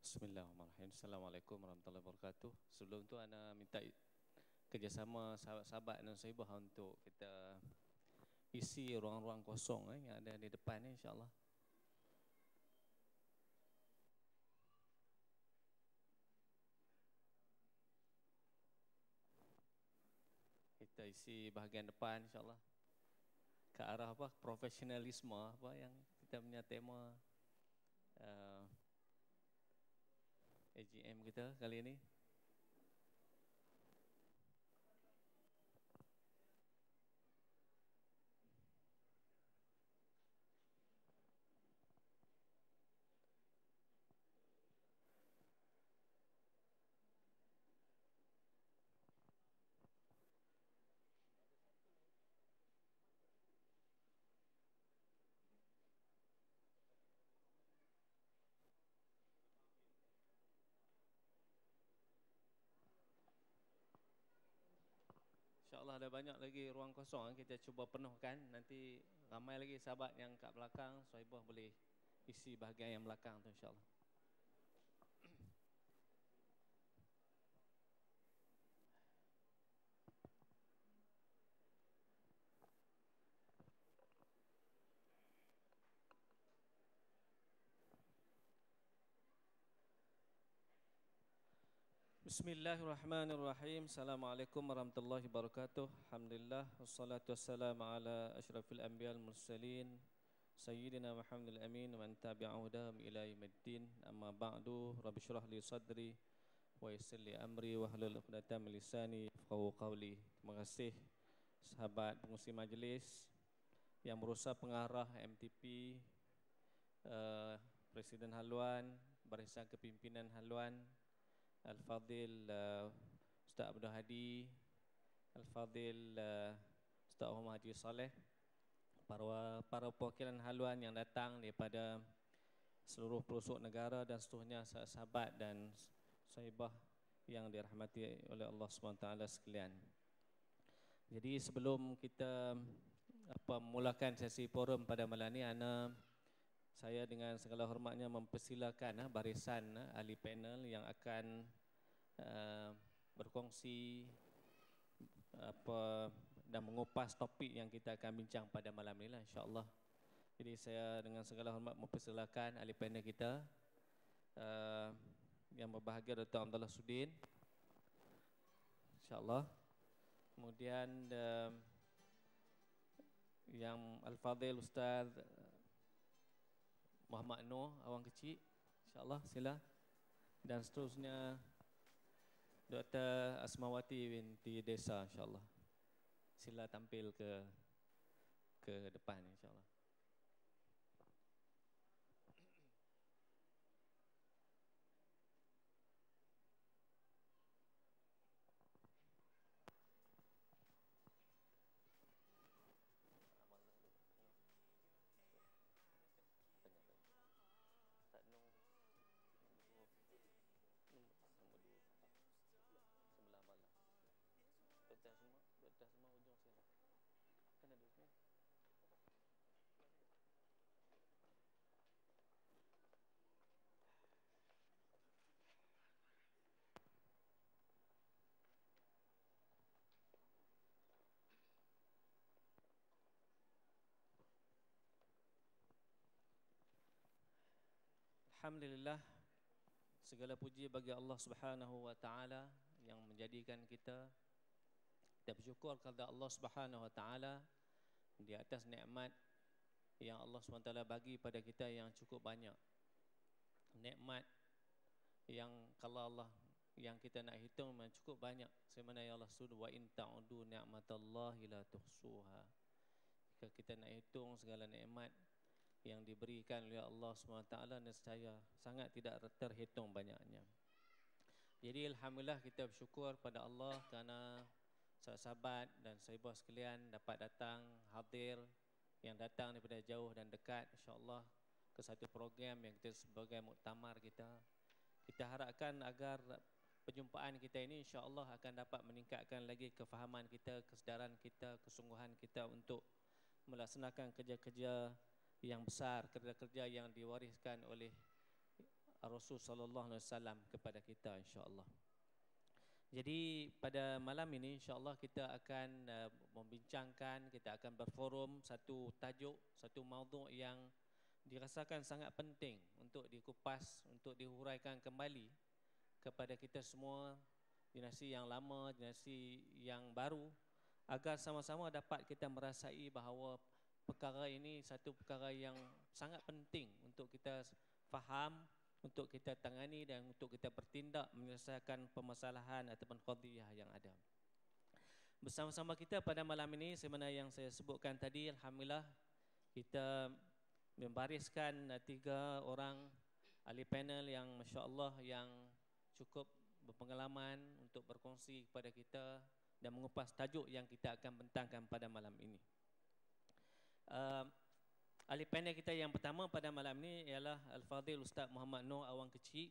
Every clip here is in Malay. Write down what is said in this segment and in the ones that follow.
Bismillahirrahmanirrahim. Assalamualaikum warahmatullahi wabarakatuh. Sebelum tu ana minta kerjasama sahabat-sahabat dan sahibah untuk kita isi ruang-ruang kosong yang ada di depan ni, insya-Allah. Kita isi bahagian depan, insya-Allah. Ke arah apa? Profesionalisme apa yang kita punya tema AGM kita kali ini. InsyaAllah ada banyak lagi ruang kosong, kita cuba penuhkan. Nanti ramai lagi sahabat yang kat belakang, sahibah boleh isi bahagian yang belakang tu, insyaAllah. Bismillahirrahmanirrahim. Assalamualaikum warahmatullahi wabarakatuh. Alhamdulillah wassalatu wassalamu ala asyrafil anbiya'il mursalin sayyidina Muhammadil amin wa man tabi'ahu hudahum ila yaumiddin. Amma ba'du. Rabbi shrah li sadri wa yassir li amri wa hlul 'uqdatam min lisani yafqahu qawli. Terima kasih sahabat pengurusi majlis yang berusaha pengarah MTP, Presiden Haluan, Barisan Kepimpinan Haluan, Al-Fadhil Ustaz Abdul Hadi, Al-Fadhil Ustaz Muhammad Haji Saleh, para perwakilan haluan yang datang daripada seluruh pelosok negara dan seterusnya, sahabat dan sahibah yang dirahmati oleh Allah SWT sekalian. Jadi sebelum kita memulakan sesi forum pada malam ini, saya dengan segala hormatnya mempersilakan barisan ahli panel yang akan berkongsi dan mengupas topik yang kita akan bincang pada malam ini lah, insya-Allah. Jadi saya dengan segala hormat mempersilakan ahli panel kita yang berbahagia Dr. Abdullah Sudin, insya-Allah. Kemudian yang Al-Fadhil Ustaz Muhammad Noor Awang Kecil, insya-Allah, sila. Dan seterusnya Dr. Asmawati binti Desa, insya-Allah. Sila tampil ke depan, insya-Allah. Alhamdulillah, segala puji bagi Allah Subhanahu wa taala yang menjadikan kita bersyukur kepada Allah Subhanahu wa taala di atas nikmat yang Allah SWT bagi pada kita yang cukup banyak. Nikmat yang kalau Allah yang kita nak hitung memang cukup banyak. Sebagaimana ya Allah suruh, wa in ta'udu ni'matallahi la tuhsuha. Jika kita nak hitung segala nikmat yang diberikan oleh Allah SWT, nescaya sangat tidak terhitung banyaknya. Jadi alhamdulillah kita bersyukur pada Allah kerana sahabat dan sahibah sekalian dapat datang hadir, yang datang daripada jauh dan dekat, insya-Allah, ke satu program yang kita sebagai muktamar kita. Kita harapkan agar perjumpaan kita ini insya-Allah akan dapat meningkatkan lagi kefahaman kita, kesedaran kita, kesungguhan kita untuk melaksanakan kerja-kerja yang besar, kerja-kerja yang diwariskan oleh Rasul sallallahu alaihi wasallam kepada kita insya-Allah. Jadi pada malam ini insya-Allah kita akan membincangkan, kita akan berforum satu tajuk, satu maudhu' yang dirasakan sangat penting untuk dikupas, untuk dihuraikan kembali kepada kita semua, generasi yang lama, generasi yang baru, agar sama-sama dapat kita merasai bahawa perkara ini satu perkara yang sangat penting untuk kita faham, untuk kita tangani dan untuk kita bertindak menyelesaikan permasalahan ataupun qadiyah yang ada. Bersama-sama kita pada malam ini sebenarnya yang saya sebutkan tadi, alhamdulillah kita membariskan 3 orang ahli panel yang masya-Allah yang cukup berpengalaman untuk berkongsi kepada kita dan mengupas tajuk yang kita akan bentangkan pada malam ini. Ahli panel kita yang pertama pada malam ini ialah Al-Fadhil Ustaz Muhammad Noor Awang Kecil.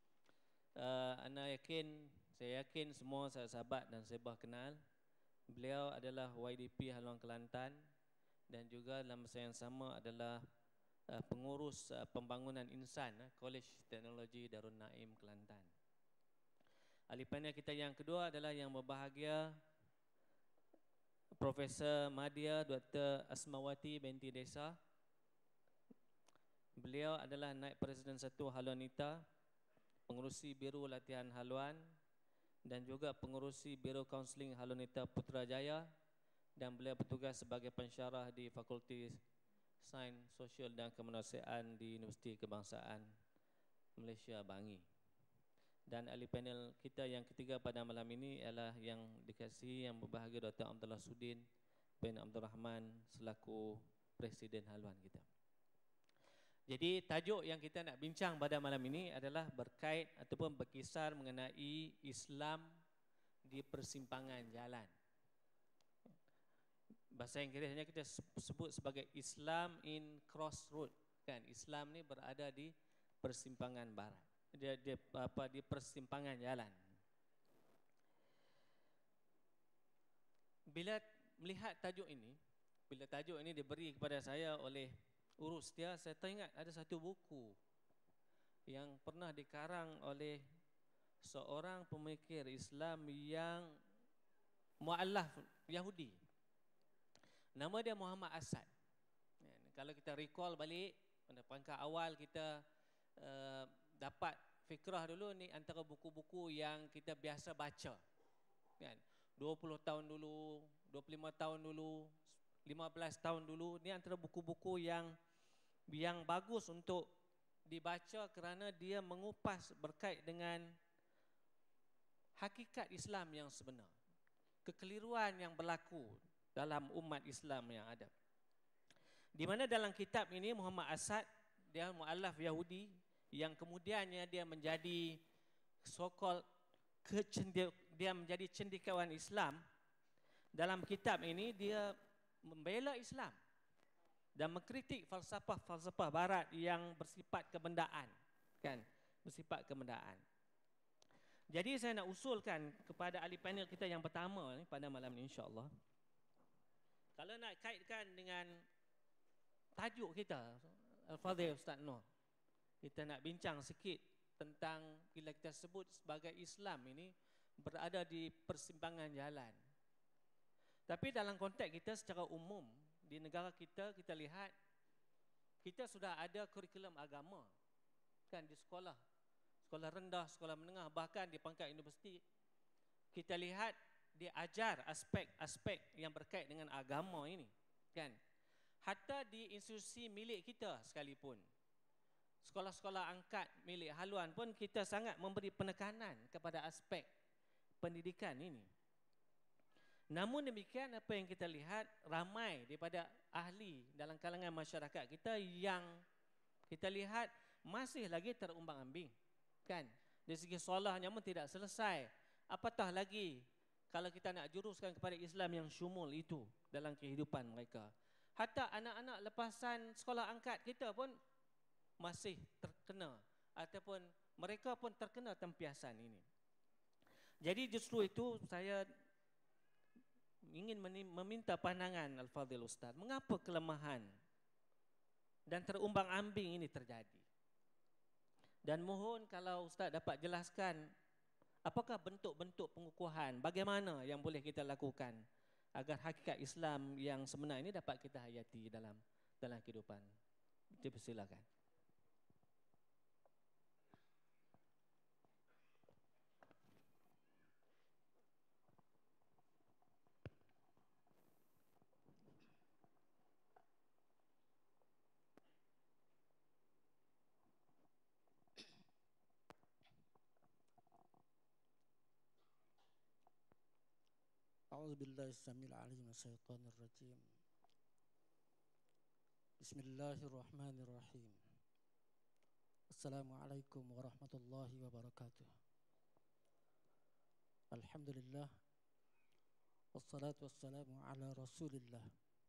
Saya yakin semua sahabat dan sahabat kenal. Beliau adalah YDP Haluan Kelantan dan juga dalam masa yang sama adalah pengurus pembangunan insan College Teknologi Darul Naim Kelantan. Ahli panel kita yang kedua adalah yang berbahagia Profesor Madya Dr. Asmawati binti Desa. Beliau adalah Naib Presiden 1 Haluan Nita, pengurusi Biro Latihan Haluan dan juga pengurusi Biro Kaunseling Haluan Nita Putrajaya, dan beliau bertugas sebagai pensyarah di Fakulti Sains Sosial dan Kemanusiaan di Universiti Kebangsaan Malaysia Bangi. Dan ahli panel kita yang ketiga pada malam ini ialah yang dikasihi yang berbahagia Dr. Abdullah Sudin bin Abdul Rahman selaku Presiden Haluan kita. Jadi tajuk yang kita nak bincang pada malam ini adalah berkait ataupun berkisar mengenai Islam di persimpangan jalan. Bahasa Inggerisnya kita sebut sebagai Islam in crossroad, kan? Islam ni berada di persimpangan barat. Dia di persimpangan jalan. Bila melihat tajuk ini, bila tajuk ini diberi kepada saya oleh urus dia, saya teringat ada satu buku yang pernah dikarang oleh seorang pemikir Islam yang mu'allaf Yahudi. Nama dia Muhammad Asad. Kalau kita recall balik pada pangkal awal kita dapat fikrah dulu ni antara buku-buku yang kita biasa baca, kan? 20 tahun dulu, 25 tahun dulu, 15 tahun dulu, ni antara buku-buku yang bagus untuk dibaca kerana dia mengupas berkait dengan hakikat Islam yang sebenar, kekeliruan yang berlaku dalam umat Islam yang ada. Di mana dalam kitab ini Muhammad Asad, dia mu'allaf Yahudi yang kemudiannya dia menjadi so-called dia menjadi cendekiawan Islam. Dalam kitab ini dia membela Islam dan mengkritik falsafah barat yang bersifat kebendaan, kan? Bersifat kebendaan. Jadi saya nak usulkan kepada ahli panel kita yang pertama ni pada malam ni insya-Allah. Kalau nak kaitkan dengan tajuk kita Al-Fadhil Ustaz Noor, kita nak bincang sikit tentang bila kita sebut sebagai Islam ini berada di persimpangan jalan. Tapi dalam konteks kita secara umum di negara kita, kita lihat kita sudah ada kurikulum agama, kan, di sekolah rendah, sekolah menengah, bahkan di pangkat universiti. Kita lihat diajar aspek-aspek yang berkait dengan agama ini, kan. Hatta di institusi milik kita sekalipun, sekolah-sekolah angkat milik haluan pun kita sangat memberi penekanan kepada aspek pendidikan ini. Namun demikian, apa yang kita lihat, ramai daripada ahli dalam kalangan masyarakat kita yang kita lihat masih lagi terumbang-ambing, kan. Dari segi solahnya pun tidak selesai. Apatah lagi kalau kita nak juruskan kepada Islam yang syumul itu dalam kehidupan mereka. Hatta anak-anak lepasan sekolah angkat kita pun masih terkena ataupun mereka pun terkena tempiasan ini. Jadi justru itu saya ingin meminta pandangan Al-Fadhil Ustaz, mengapa kelemahan dan terumbang-ambing ini terjadi? Dan mohon kalau Ustaz dapat jelaskan apakah bentuk-bentuk pengukuhan, bagaimana yang boleh kita lakukan agar hakikat Islam yang sebenar ini dapat kita hayati dalam kehidupan. Silakan. أعوذ بالله السميع العليم من الشيطان الرجيم. بسم الله الرحمن الرحيم. السلام عليكم ورحمة الله وبركاته. الحمد لله والصلاة والسلام على رسول الله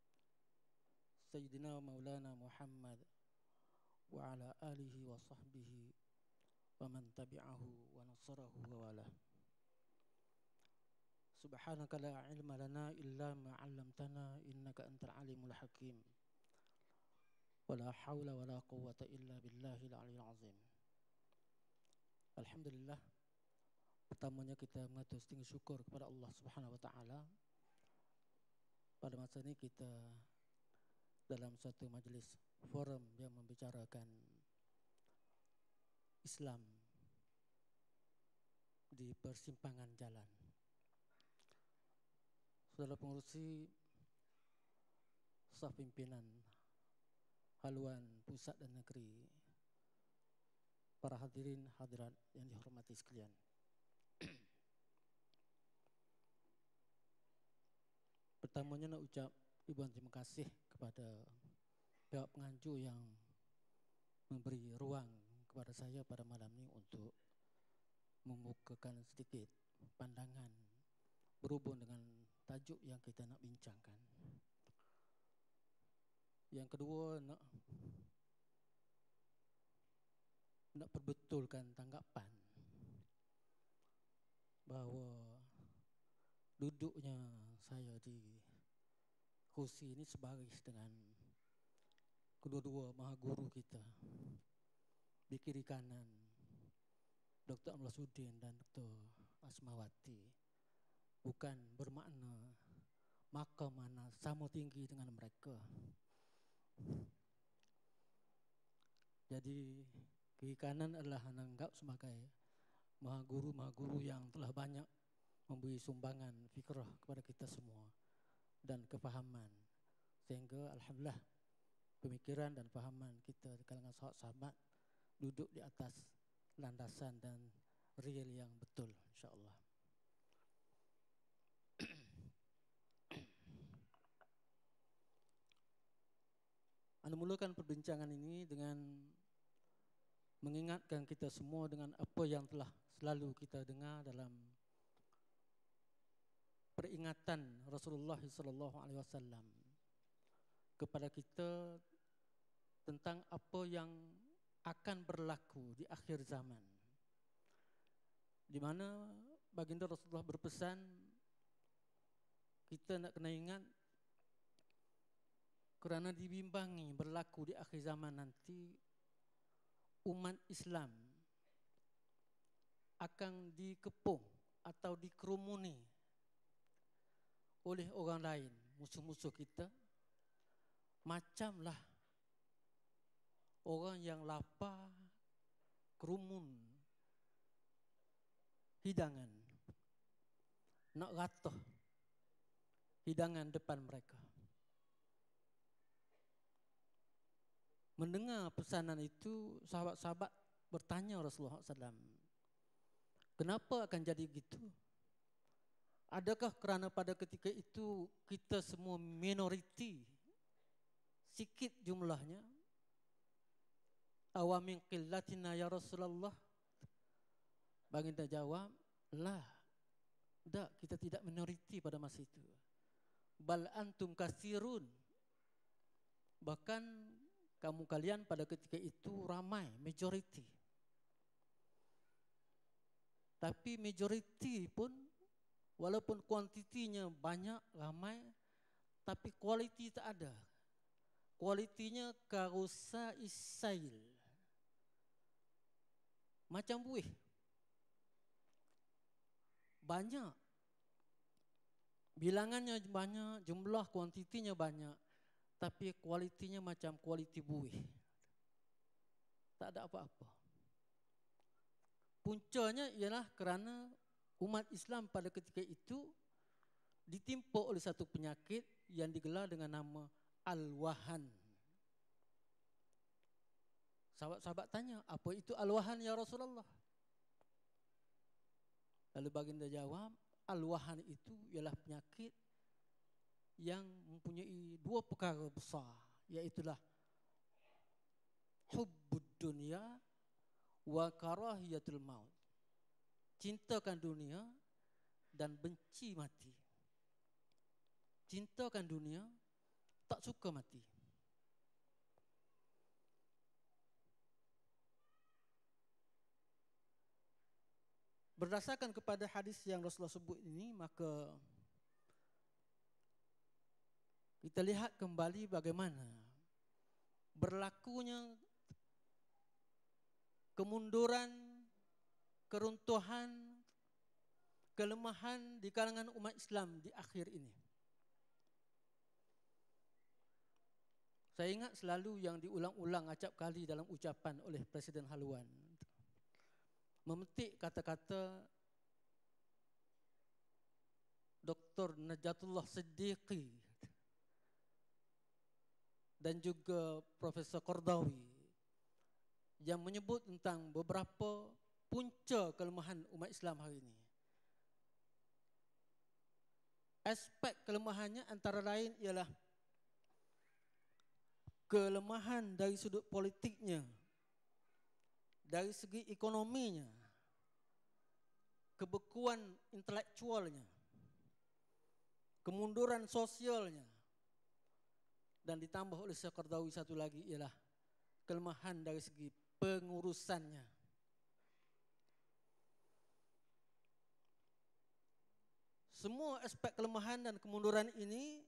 سيدنا ومولانا محمد وعلى آله وصحبه ومن تبعه ونصره ووالاه. سبحانك لا علم لنا إلا ما علمتنا إنك أنت العليم الحكيم ولا حول ولا قوة إلا بالله العلي العظيم. Alhamdulillah, pertamanya kita mengatur tinggi syukur kepada Allah Subhanahu wa taala. Pada masa ini kita dalam satu majelis forum yang membicarakan Islam di persimpangan jalan. Saudara pengurusi staf pimpinan haluan pusat dan negeri, para hadirin hadirat yang dihormati sekalian. Pertamanya nak ucap ribuan terima kasih kepada pihak penganjur yang memberi ruang kepada saya pada malam ini untuk membukakan sedikit pandangan berhubung dengan tajuk yang kita nak bincangkan. Yang kedua, nak perbetulkan tanggapan bahawa duduknya saya di kursi ini sebaris dengan kedua-dua maha guru kita di kiri kanan, Dr. Amla Sudin dan Dr. Asmawati, bukan bermakna maka mana sama tinggi dengan mereka. Jadi kiri kanan adalah ananggap sebagai maha guru yang telah banyak memberi sumbangan fikrah kepada kita semua dan kefahaman, sehingga alhamdulillah pemikiran dan fahaman kita di kalangan sahabat-sahabat duduk di atas landasan dan real yang betul, insyaAllah. Anda mulakan perbincangan ini dengan mengingatkan kita semua dengan apa yang telah selalu kita dengar dalam peringatan Rasulullah SAW kepada kita tentang apa yang akan berlaku di akhir zaman, di mana baginda Rasulullah berpesan kita nak kena ingat, kerana dibimbangi berlaku di akhir zaman nanti, umat Islam akan dikepung atau dikerumuni oleh orang lain, musuh-musuh kita, macamlah orang yang lapar kerumun hidangan, nak ratuh hidangan depan mereka. Mendengar pesanan itu, sahabat-sahabat bertanya Rasulullah SAW, kenapa akan jadi gitu? Adakah kerana pada ketika itu kita semua minoriti, sikit jumlahnya? Awamin qillatina ya Rasulullah. Baginda jawab, lah, tak, kita tidak minoriti pada masa itu. Bal antum kasirun. Bahkan kamu kalian pada ketika itu ramai, majority. Tapi majority pun, walaupun kuantitinya banyak, ramai, tapi quality tak ada. Kualitinya karusa isail. macam buih. Banyak. Bilangannya banyak, jumlah kuantitinya banyak, tapi kualitinya macam kualiti buih. Tak ada apa-apa. Puncanya ialah kerana umat Islam pada ketika itu ditimpa oleh satu penyakit yang digelar dengan nama al-wahan. Sahabat-sahabat tanya, apa itu al-wahan ya Rasulullah? Lalu baginda jawab, al-wahan itu ialah penyakit yang mempunyai dua perkara besar, iaitulah hubbud dunya wa karahiyatul maut. Cintakan dunia dan benci mati. Cintakan dunia, tak suka mati. Berdasarkan kepada hadis yang Rasulullah sebut ini, maka kita lihat kembali bagaimana berlakunya kemunduran, keruntuhan, kelemahan di kalangan umat Islam di akhir ini. Saya ingat selalu yang diulang-ulang acap kali dalam ucapan oleh Presiden Haluan. Memetik kata-kata Dr. Najatullah Siddiqi dan juga Profesor Qardawi yang menyebut tentang beberapa punca kelemahan umat Islam hari ini. Aspek kelemahannya antara lain ialah kelemahan dari sudut politiknya, dari segi ekonominya, kebekuan intelektualnya, kemunduran sosialnya, dan ditambah oleh Syekh Qardawi satu lagi ialah kelemahan dari segi pengurusannya. Semua aspek kelemahan dan kemunduran ini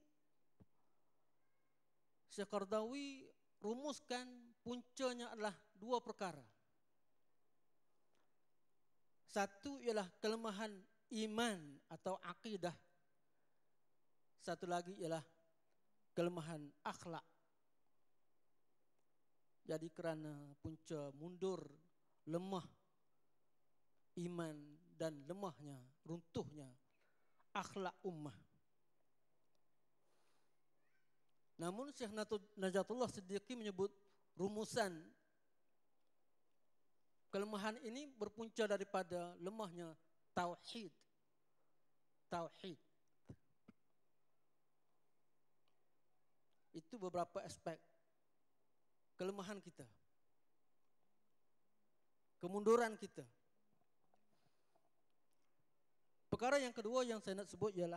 Syekh Qardawi rumuskan puncanya adalah dua perkara. Satu ialah kelemahan iman atau akidah. Satu lagi ialah kelemahan akhlak. Jadi kerana punca mundur, lemah iman dan lemahnya, runtuhnya akhlak ummah. Namun Syekh Najatullah Siddiqi menyebut rumusan kelemahan ini berpunca daripada lemahnya tauhid. Tauhid. Itu beberapa aspek kelemahan kita. Kemunduran kita. Perkara yang kedua yang saya nak sebut ialah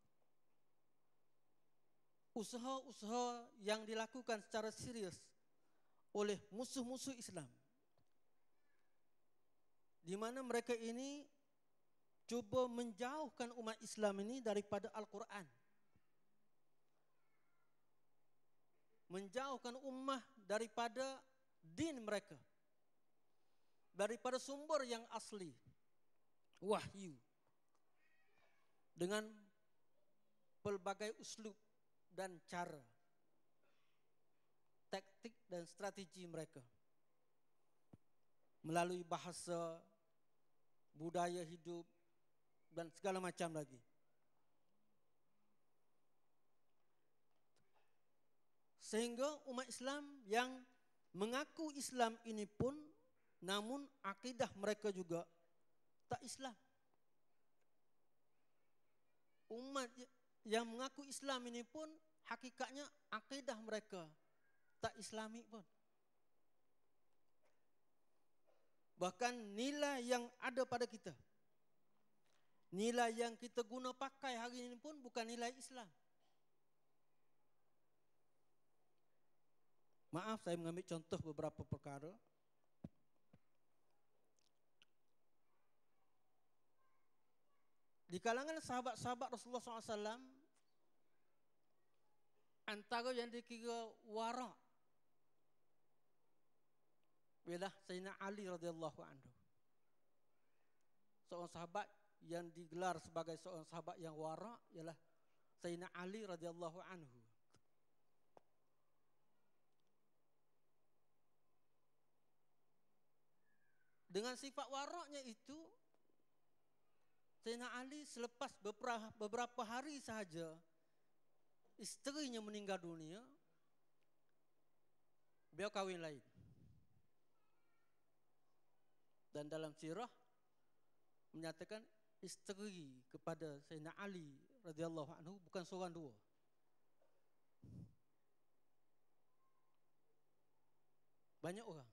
usaha-usaha yang dilakukan secara serius oleh musuh-musuh Islam, di mana mereka ini cuba menjauhkan umat Islam ini daripada Al-Quran, menjauhkan ummah daripada din mereka, daripada sumber yang asli, wahyu, dengan pelbagai uslub dan cara, taktik dan strategi mereka, melalui bahasa, budaya hidup dan segala macam lagi. Sehingga umat Islam yang mengaku Islam ini pun, namun akidah mereka juga tak Islam. Umat yang mengaku Islam ini pun hakikatnya akidah mereka tak Islami pun. Bahkan nilai yang ada pada kita, nilai yang kita guna pakai hari ini pun bukan nilai Islam. Maaf, saya mengambil contoh beberapa perkara. Di kalangan sahabat-sahabat Rasulullah SAW, antara yang dikira wara' ialah Sayyidina Ali radhiyallahu anhu. seorang sahabat yang digelar sebagai seorang sahabat yang wara ialah Sayyidina Ali radhiyallahu anhu. Dengan sifat waraknya itu, Sayyidina Ali selepas beberapa hari sahaja isterinya meninggal dunia, beliau kahwin lain. Dan dalam sirah menyatakan isteri kepada Sayyidina Ali radhiyallahu anhu bukan seorang dua. Banyak orang.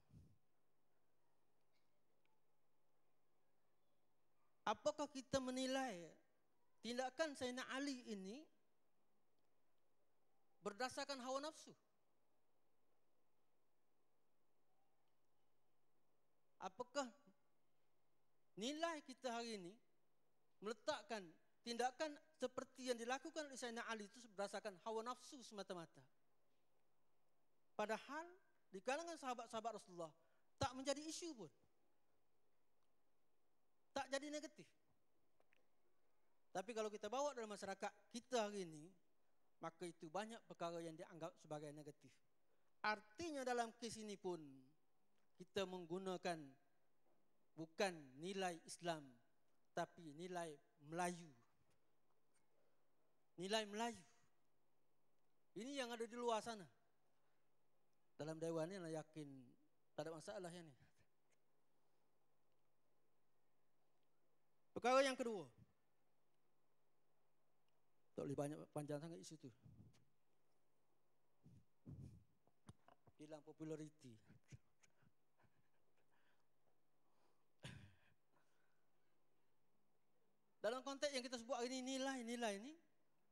Apakah kita menilai tindakan Sayyidina Ali ini berdasarkan hawa nafsu? Apakah nilai kita hari ini meletakkan tindakan seperti yang dilakukan oleh Sayyidina Ali itu berdasarkan hawa nafsu semata-mata? Padahal di kalangan sahabat-sahabat Rasulullah tak menjadi isu pun. Tak jadi negatif. Tapi kalau kita bawa dalam masyarakat kita hari ini, maka itu banyak perkara yang dianggap sebagai negatif. Artinya dalam kes ini pun kita menggunakan bukan nilai Islam, tapi nilai Melayu. Nilai Melayu. Ini yang ada di luar sana. Dalam dewan ini yakin tak ada masalah yang ini. Perkara yang kedua. Tak boleh banyak panjang sangat isu tu. Hilang populariti. Dalam konteks yang kita sebut hari ini, nilai-nilai ini,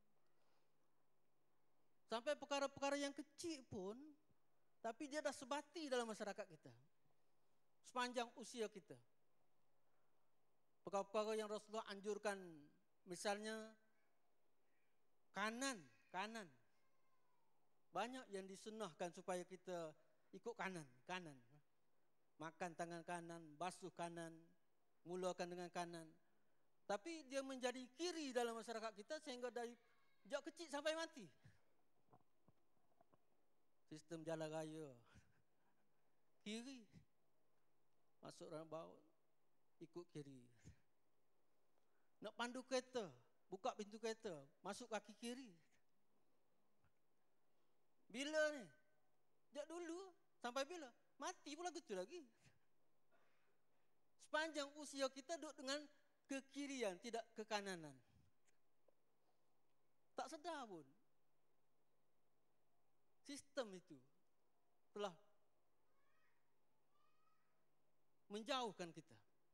sampai perkara-perkara yang kecil pun, tapi dia dah sebati dalam masyarakat kita. Sepanjang usia kita. Perkara-perkara yang Rasulullah anjurkan, misalnya kanan. Banyak yang disunnahkan supaya kita ikut kanan. Makan tangan kanan, basuh kanan, mulakan dengan kanan. Tapi dia menjadi kiri dalam masyarakat kita sehingga dari sejak kecil sampai mati. Sistem jalan raya. Kiri. Masuk roundabout, ikut kiri. Nak pandu kereta, buka pintu kereta, masuk kaki kiri. Bila ni? Sejak dulu sampai bila? Mati pula gitu lagi. Sepanjang usia kita duduk dengan kekirian, tidak kekananan. Tak sedar pun. Sistem itu telah menjauhkan kita.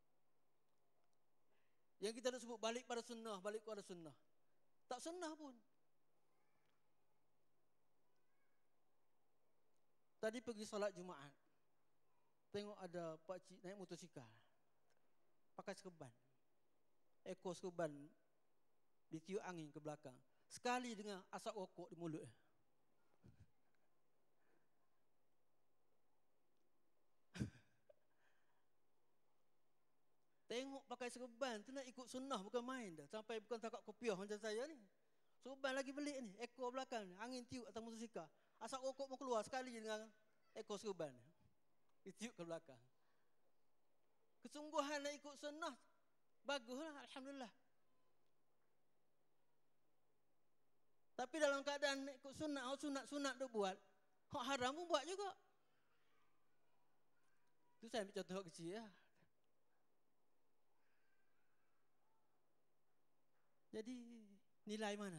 Yang kita nak sebut balik pada sunnah. Tak sunnah pun. Tadi pergi solat Jumaat. Tengok ada pakcik naik motosikal. Pakai serban. Ekor serban ditiup angin ke belakang. Sekali dengar asap rokok di mulut. Tengok pakai serban tu nak ikut sunnah bukan main dah. Sampai bukan takat kopiah macam saya ni. Serban lagi belik ni, ekor belakang ni, angin tiup atas motosikal. Asap rokok pun keluar sekali dengan ekor serban. Ditiup ke belakang. Kesungguhan nak ikut sunnah baguslah, alhamdulillah. Tapi dalam keadaan nak ikut sunat tu buat, hak haram pun buat juga. Itu saya ambil contoh kecil ya. Jadi nilai mana?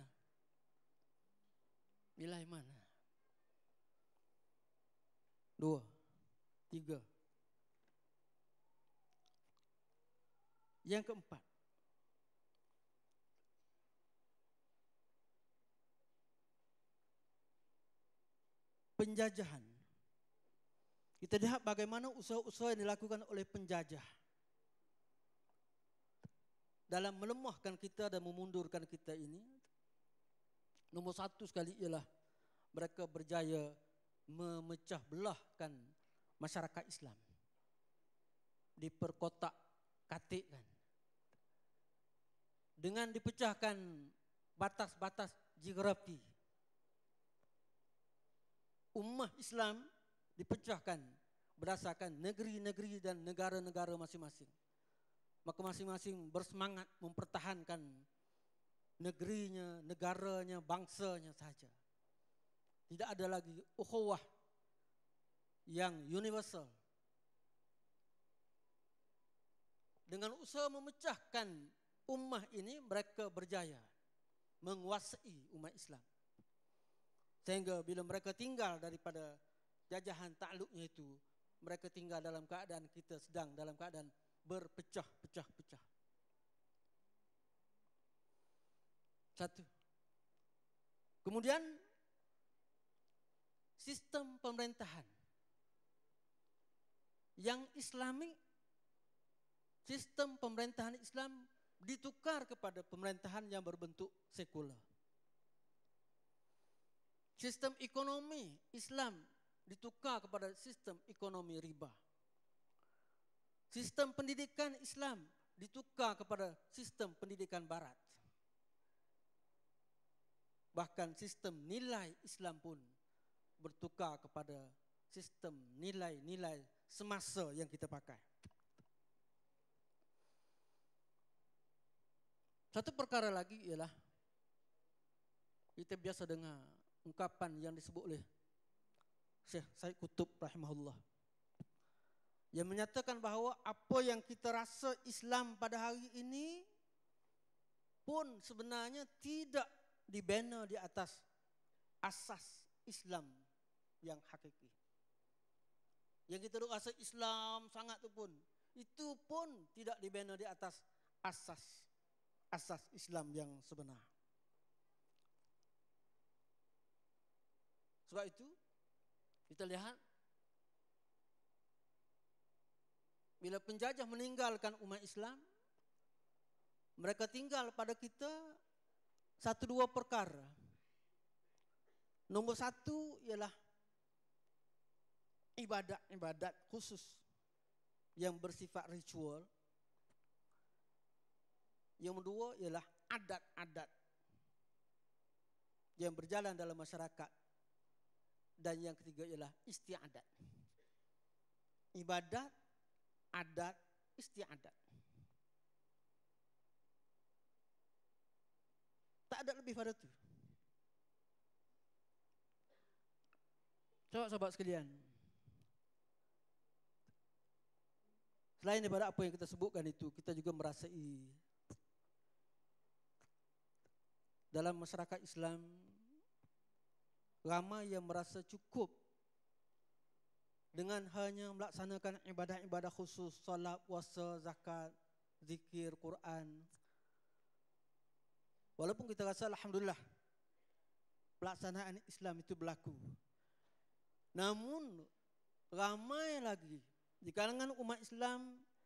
Nilai mana? 2, 3. Yang keempat. Penjajahan. Kita lihat bagaimana usaha-usaha yang dilakukan oleh penjajah dalam melemahkan kita dan memundurkan kita ini. Nombor satu sekali ialah mereka berjaya memecah belahkan masyarakat Islam. Diperkotak-katikkan. dengan dipecahkan batas-batas geografi. Ummah Islam dipecahkan berdasarkan negeri-negeri dan negara-negara masing-masing. Maka masing-masing bersemangat mempertahankan negerinya, negaranya, bangsanya saja. Tidak ada lagi ukhuwah yang universal. Dengan usaha memecahkan ummah ini, mereka berjaya menguasai umat Islam. Sehingga bila mereka tinggal daripada jajahan takluknya itu, mereka tinggal dalam keadaan kita sedang dalam keadaan berpecah-pecah-pecah. Satu. Kemudian sistem pemerintahan yang Islami, sistem pemerintahan Islam ditukar kepada pemerintahan yang berbentuk sekular. Sistem ekonomi Islam ditukar kepada sistem ekonomi riba. Sistem pendidikan Islam ditukar kepada sistem pendidikan barat. Bahkan sistem nilai Islam pun bertukar kepada sistem nilai-nilai semasa yang kita pakai. Satu perkara lagi ialah kita biasa dengar ungkapan yang disebut oleh Syekh Said Qutb rahimahullah, yang menyatakan bahawa apa yang kita rasa Islam pada hari ini pun sebenarnya tidak dibina di atas asas Islam yang hakiki. Yang kita rasa Islam sangat itu pun tidak dibina di atas asas Islam yang sebenar. Sebab itu kita lihat bila penjajah meninggalkan umat Islam, mereka tinggal pada kita satu dua perkara. Nombor satu ialah ibadat-ibadat khusus yang bersifat ritual. Yang kedua ialah adat-adat yang berjalan dalam masyarakat. Dan yang ketiga ialah istiadat. Ibadat, adat, istiadat. Tak ada lebih pada itu. Sahabat-sahabat sekalian, selain daripada apa yang kita sebutkan itu, kita juga merasai dalam masyarakat Islam ramai yang merasa cukup dengan hanya melaksanakan ibadah-ibadah khusus, solat, puasa, zakat, zikir, Quran. Walaupun kita rasa alhamdulillah pelaksanaan Islam itu berlaku, namun ramai lagi di kalangan umat Islam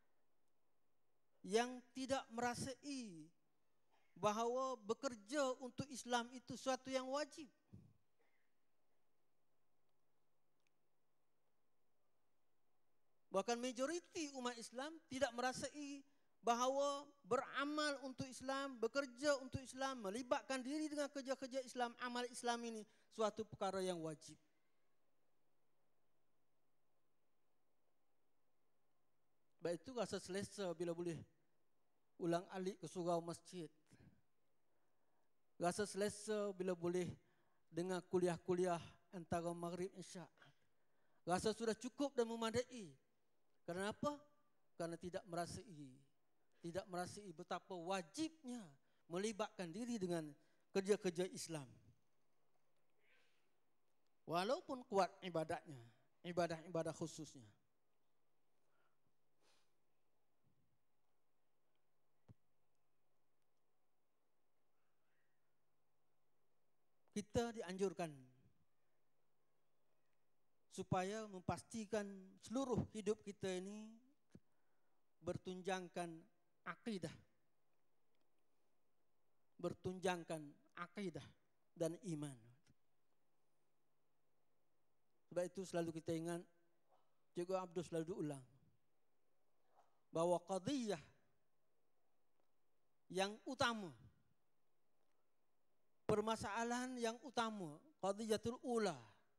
yang tidak merasai bahawa bekerja untuk Islam itu suatu yang wajib. Bahkan majoriti umat Islam tidak merasai bahawa beramal untuk Islam, bekerja untuk Islam, melibatkan diri dengan kerja-kerja Islam, amal Islam ini suatu perkara yang wajib. Baik itu rasa selesa bila boleh ulang alik ke surau masjid. Rasa selesa bila boleh dengar kuliah-kuliah antara maghrib isyak. Rasa sudah cukup dan memadai. Kerana apa? Kerana tidak merasai betapa wajibnya melibatkan diri dengan kerja-kerja Islam. Walaupun kuat ibadatnya, ibadah-ibadah khususnya. Kita dianjurkan supaya memastikan seluruh hidup kita ini bertunjangkan akidah dan iman. Sebab itu selalu kita ingat, juga Abdul selalu ulang, bahawa qadiyah yang utama. Permasalahan yang utama, qadhiyatul ula,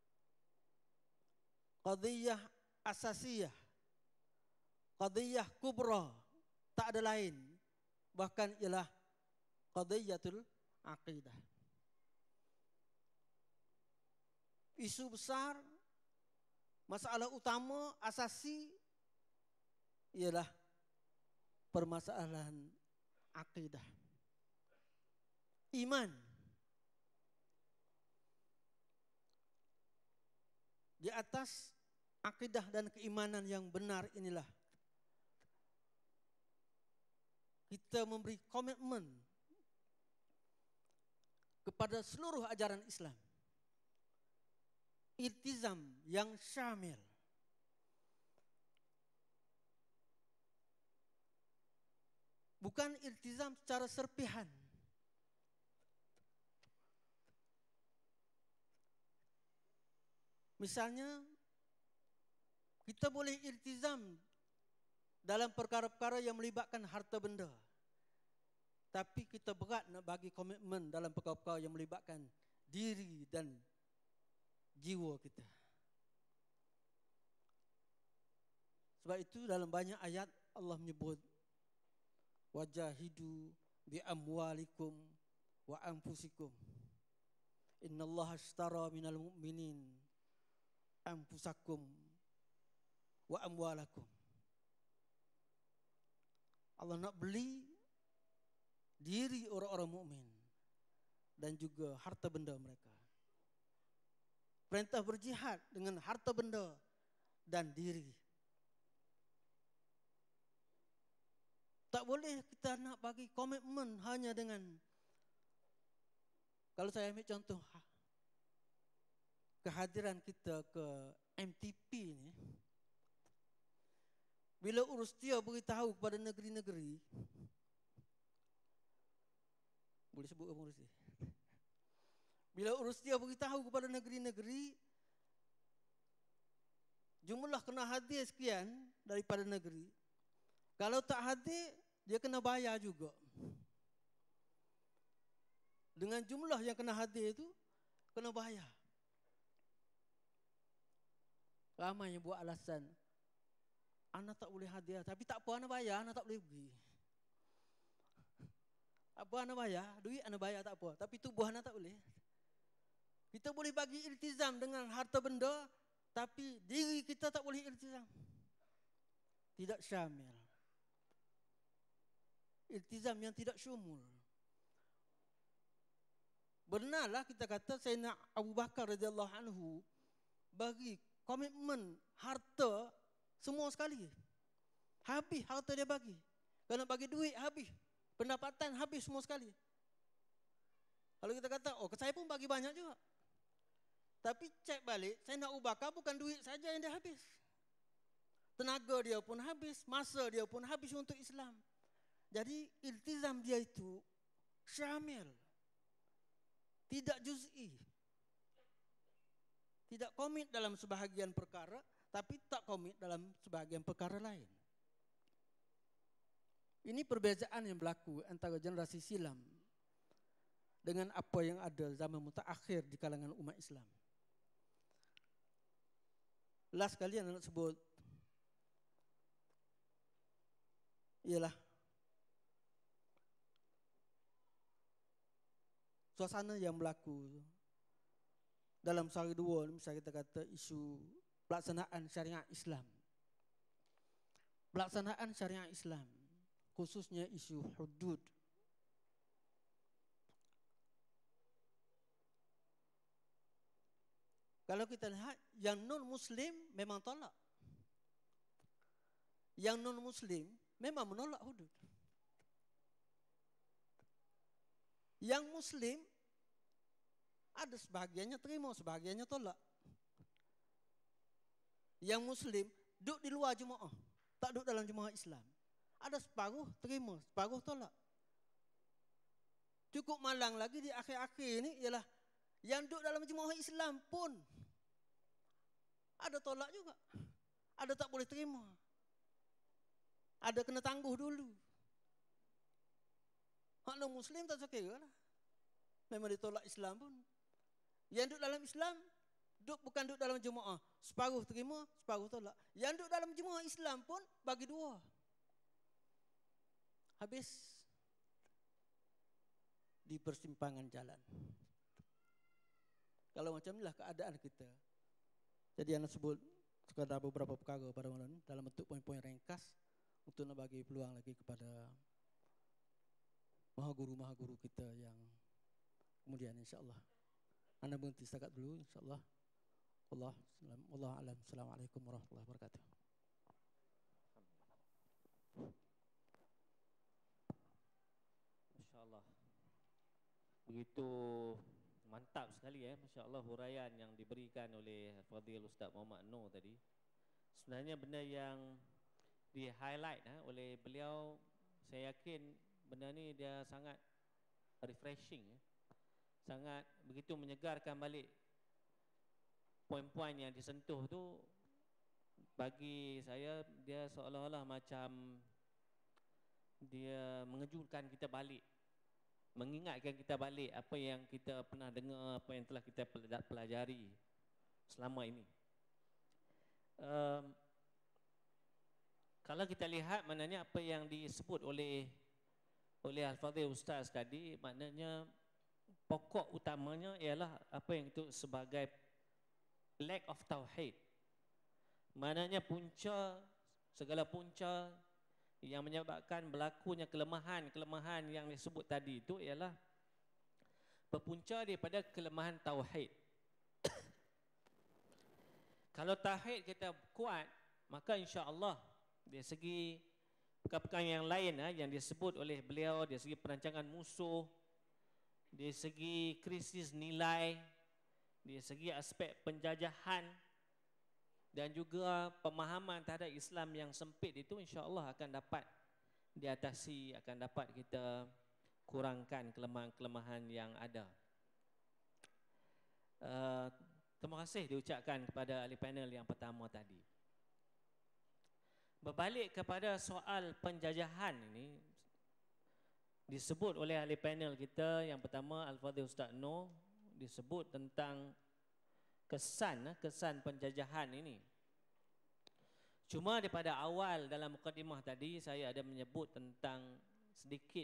qadhiyah asasiyah, qadhiyah kubra, tak ada lain, bahkan ialah qadhiyatul aqidah. Isu besar, masalah utama, asasi, ialah permasalahan akidah. Iman. Di atas akidah dan keimanan yang benar inilah kita memberi komitmen kepada seluruh ajaran Islam. Iltizam yang syamil. Bukan iltizam secara serpihan. Misalnya, kita boleh iltizam dalam perkara-perkara yang melibatkan harta benda. Tapi kita berat nak bagi komitmen dalam perkara-perkara yang melibatkan diri dan jiwa kita. Sebab itu dalam banyak ayat Allah menyebut wajahidu bi amwalikum wa anfusikum. Innallaha ashtara minal mu'minin anfusakum wa amwalakum. Allah nak beli diri orang-orang mukmin dan juga harta benda mereka. Perintah berjihad dengan harta benda dan diri. Tak boleh kita nak bagi komitmen hanya dengan, kalau saya ambil contoh kehadiran kita ke MTP ni, bila urus dia beritahu kepada negeri-negeri, boleh sebut apa urus dia? Bila urus dia beritahu kepada negeri-negeri, jumlah kena hadir sekian daripada negeri. Kalau tak hadir, dia kena bayar juga. Dengan jumlah yang kena hadir itu, kena bayar. Ramai yang buat alasan, anak tak boleh hadir, tapi tak apa anak bayar, anak tak boleh pergi. Apa anak bayar, duit anak bayar tak apa, tapi tubuh anak tak boleh. Kita boleh bagi iltizam dengan harta benda, tapi diri kita tak boleh iltizam. Tidak syamil. Iltizam yang tidak syumul. Benarlah kita kata Sayyidina Abu Bakar radhiyallahu anhu bagi komitmen harta semua sekali. Habis harta dia bagi. Kalau bagi duit habis. Pendapatan habis semua sekali. Kalau kita kata, oh saya pun bagi banyak juga. Tapi cek balik, Sayyidina Abu Bakar bukan duit saja yang dia habis. Tenaga dia pun habis, masa dia pun habis untuk Islam. Jadi iltizam dia itu syamil. Tidak juz'i. Tidak komit dalam sebahagian perkara, tapi tak komit dalam sebahagian perkara lain. Ini perbezaan yang berlaku antara generasi silam dengan apa yang ada zaman mutaakhir di kalangan umat Islam. Last kali yang nak sebut ialah suasana yang berlaku dalam sehari dua, misalnya kita kata isu pelaksanaan syariat Islam. Pelaksanaan syariat Islam, khususnya isu hudud. Kalau kita lihat, yang non-Muslim memang tolak. Yang non-Muslim memang menolak hudud. Yang Muslim, ada sebahagiannya terima, sebahagiannya tolak. Yang Muslim duduk di luar jemaah, tak duduk dalam jemaah Islam. Ada separuh terima, separuh tolak. Cukup malang lagi di akhir-akhir ini ialah yang duduk dalam jemaah Islam pun ada tolak juga. Ada tak boleh terima. Ada kena tangguh dulu. non Muslim tak sekira lah. Memang ditolak Islam pun. Yang duduk dalam Islam, bukan duduk dalam jemaah. Separuh terima, separuh tolak. Yang duduk dalam jemaah Islam pun bagi dua. Habis di persimpangan jalan. Kalau macam inilah keadaan kita. Jadi anak sebut sekadar beberapa perkara pada malam ini dalam bentuk poin-poin ringkas untuk nak bagi peluang lagi kepada maha guru kita yang kemudian insya-Allah. Anda berhenti setakat dulu insya-Allah. Allah alam. Assalamualaikum warahmatullahi wabarakatuh. Masya-Allah. Begitu mantap sekali masya-Allah huraian yang diberikan oleh Fadil Ustaz Muhammad Noor tadi. Sebenarnya benda yang di-highlight oleh beliau, saya yakin benda ni dia sangat refreshing sangat begitu menyegarkan balik. Poin-poin yang disentuh tu bagi saya dia seolah-olah macam dia mengejutkan kita balik, mengingatkan kita balik apa yang kita pernah dengar, apa yang telah kita pelajari selama ini. Kalau kita lihat maknanya apa yang disebut oleh Al-Fadhil Ustaz tadi, maknanya pokok utamanya ialah apa yang itu sebagai lack of tauhid. Maknanya segala punca yang menyebabkan berlakunya kelemahan yang disebut tadi itu ialah berpunca daripada kelemahan tauhid. Kalau tauhid kita kuat, maka insya-Allah dari segi perkara yang lain yang disebut oleh beliau, dari segi perancangan musuh, dari segi krisis nilai, dari segi aspek penjajahan dan juga pemahaman terhadap Islam yang sempit itu insya-Allah akan dapat diatasi, akan dapat kita kurangkan kelemahan-kelemahan yang ada. Terima kasih diucapkan kepada ahli panel yang pertama tadi. Berbalik kepada soal penjajahan ini, disebut oleh ahli panel kita yang pertama Al-Fadhil Ustaz Noor, disebut tentang kesan penjajahan ini. Cuma daripada awal dalam mukadimah tadi saya ada menyebut tentang sedikit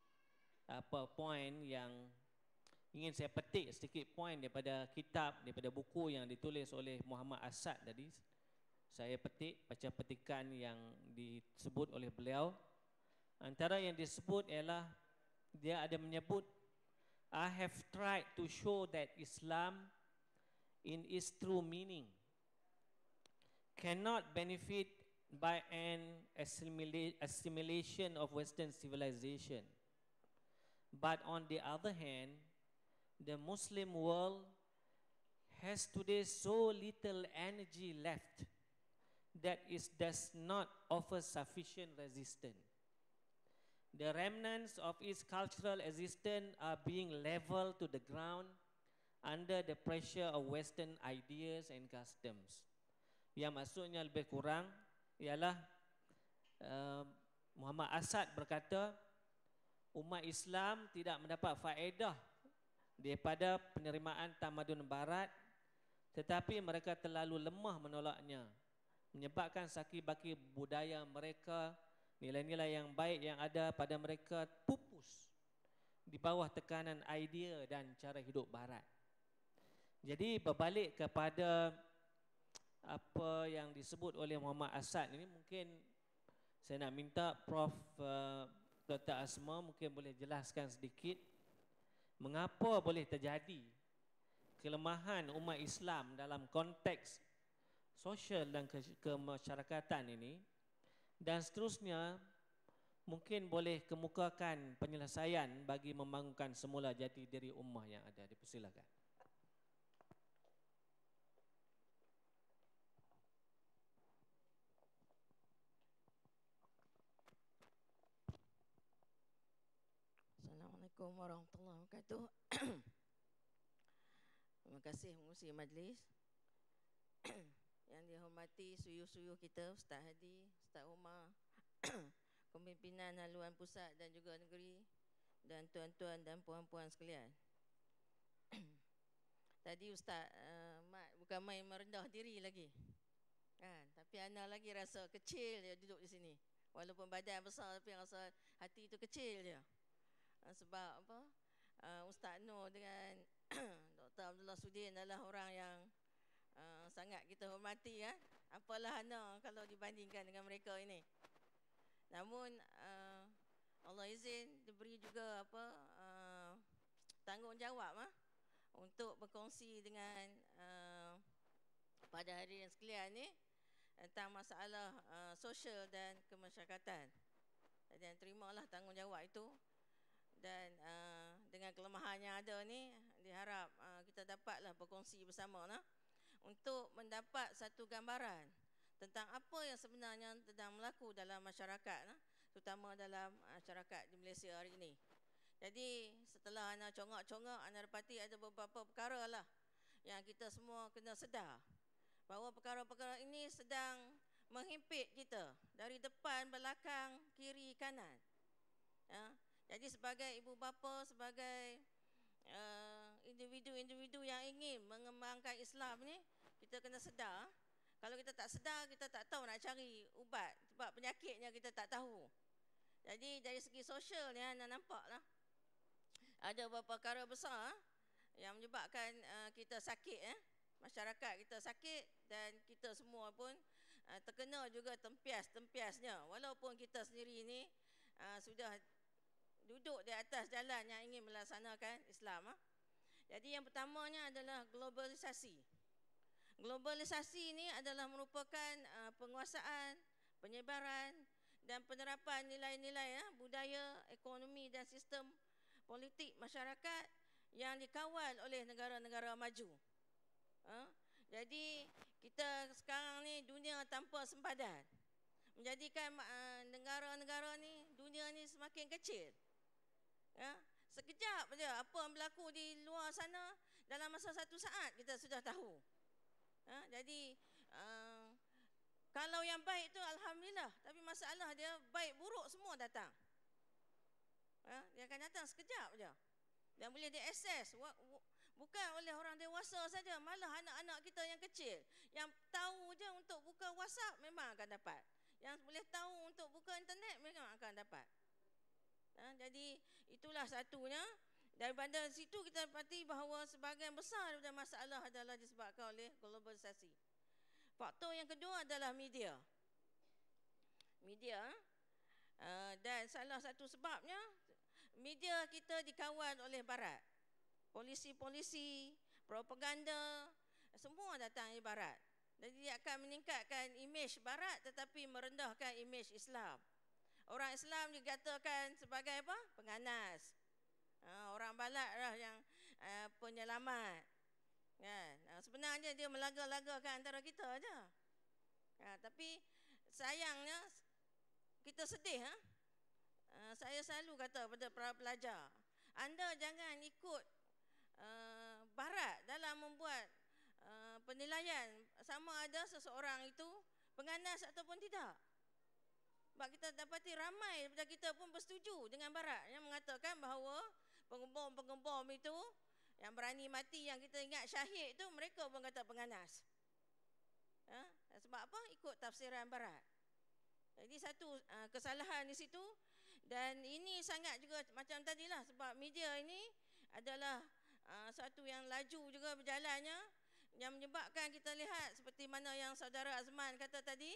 poin yang ingin saya petik, sedikit poin daripada kitab, daripada buku yang ditulis oleh Muhammad Asad tadi. Saya petik, baca petikan yang disebut oleh beliau. Antara yang disebut ialah dia ada menyebut, I have tried to show that Islam in its true meaning cannot benefit by an assimilation of Western civilization. But on the other hand, the Muslim world has today so little energy left that it does not offer sufficient resistance. The remnants of its cultural existence are being leveled to the ground under the pressure of Western ideas and customs. Yang maksudnya lebih kurang ialah Muhammad Asad berkata umat Islam tidak mendapat faedah daripada penerimaan tamadun barat, tetapi mereka terlalu lemah menolaknya, menyebabkan saki-baki budaya mereka, nilai-nilai yang baik yang ada pada mereka pupus di bawah tekanan idea dan cara hidup barat. Jadi berbalik kepada apa yang disebut oleh Muhammad Asad ini, mungkin saya nak minta Prof Dr. Asma mungkin boleh jelaskan sedikit mengapa boleh terjadi kelemahan umat Islam dalam konteks sosial dan kemasyarakatan ini, dan seterusnya mungkin boleh kemukakan penyelesaian bagi membangunkan semula jati diri ummah yang ada. Dipersilakan. Assalamualaikum warahmatullahi wabarakatuh. Terima kasih pengurusi majlis. Yang dihormati suyuh-suyuh kita, Ustaz Hadi, Ustaz Umar, Pemimpinan Haluan Pusat dan juga Negeri, dan tuan-tuan dan puan-puan sekalian. Tadi Ustaz Mat bukan main merendah diri lagi. Kan, tapi ana lagi rasa kecil dia duduk di sini. Walaupun badan besar tapi rasa hati tu kecil dia. Sebab apa? Ustaz Nur dengan Dr. Abdullah Sudin adalah orang yang sangat kita hormati kan. Apalah ana kalau dibandingkan dengan mereka ini. Namun Allah izin diberi juga tanggungjawab untuk berkongsi dengan pada hadirin sekalian ni tentang masalah sosial dan kemasyarakatan. Dan terimalah tanggungjawab itu. Dan dengan kelemahan yang ada ni, diharap kita dapatlah berkongsi bersama untuk mendapat satu gambaran tentang apa yang sebenarnya sedang berlaku dalam masyarakat, terutama dalam masyarakat di Malaysia hari ini. Jadi setelah ana congak-congak, ana dapati ada beberapa perkara lah yang kita semua kena sedar bahawa perkara-perkara ini sedang menghimpit kita dari depan, belakang, kiri, kanan. Jadi sebagai ibu bapa, sebagai individu-individu yang ingin mengembangkan Islam ni, kita kena sedar. Kalau kita tak sedar, kita tak tahu nak cari ubat sebab penyakitnya kita tak tahu. Jadi dari segi sosial ni anda nampak lah, ada beberapa perkara besar yang menyebabkan kita sakit, masyarakat kita sakit, dan kita semua pun terkena juga tempias-tempiasnya. Walaupun kita sendiri ni sudah duduk di atas jalan yang ingin melaksanakan Islam. Jadi yang pertamanya adalah globalisasi. Globalisasi ini adalah merupakan penguasaan, penyebaran dan penerapan nilai-nilai budaya, ekonomi dan sistem politik masyarakat yang dikawal oleh negara-negara maju. Jadi kita sekarang ni dunia tanpa sempadan, menjadikan negara-negara ni, dunia ni semakin kecil. Sekejap saja apa yang berlaku di luar sana, dalam masa 1 saat kita sudah tahu. Jadi kalau yang baik tu alhamdulillah, tapi masalah dia baik buruk semua datang. Dia akan datang sekejap saja dan boleh diakses bukan oleh orang dewasa saja, malah anak-anak kita yang kecil yang tahu je untuk buka WhatsApp memang akan dapat, yang boleh tahu untuk buka internet memang akan dapat. Jadi itulah satunya. Daripada situ kita dapati bahawa sebahagian besar daripada masalah adalah disebabkan oleh globalisasi. Faktor yang kedua adalah media. Dan salah satu sebabnya, media kita dikawal oleh barat. Polisi-polisi, propaganda, semua datang dari barat. Jadi dia akan meningkatkan imej barat tetapi merendahkan imej Islam. Orang Islam dikatakan sebagai apa? Penganas. Orang barat lah yang penyelamat. Kan? Sebenarnya dia melaga-lagakan antara kita aja. Tapi sayangnya kita sedih. Saya selalu kata pada para pelajar, anda jangan ikut barat dalam membuat penilaian sama ada seseorang itu penganas ataupun tidak. Sebab kita dapati ramai daripada kita pun bersetuju dengan barat yang mengatakan bahawa pengebom-pengebom itu yang berani mati, yang kita ingat syahid itu, mereka pun kata penganas. Sebab apa? Ikut tafsiran barat. Jadi satu kesalahan di situ. Dan ini sangat juga macam tadilah, sebab media ini adalah satu yang laju juga berjalannya, yang menyebabkan kita lihat seperti mana yang saudara Azman kata tadi,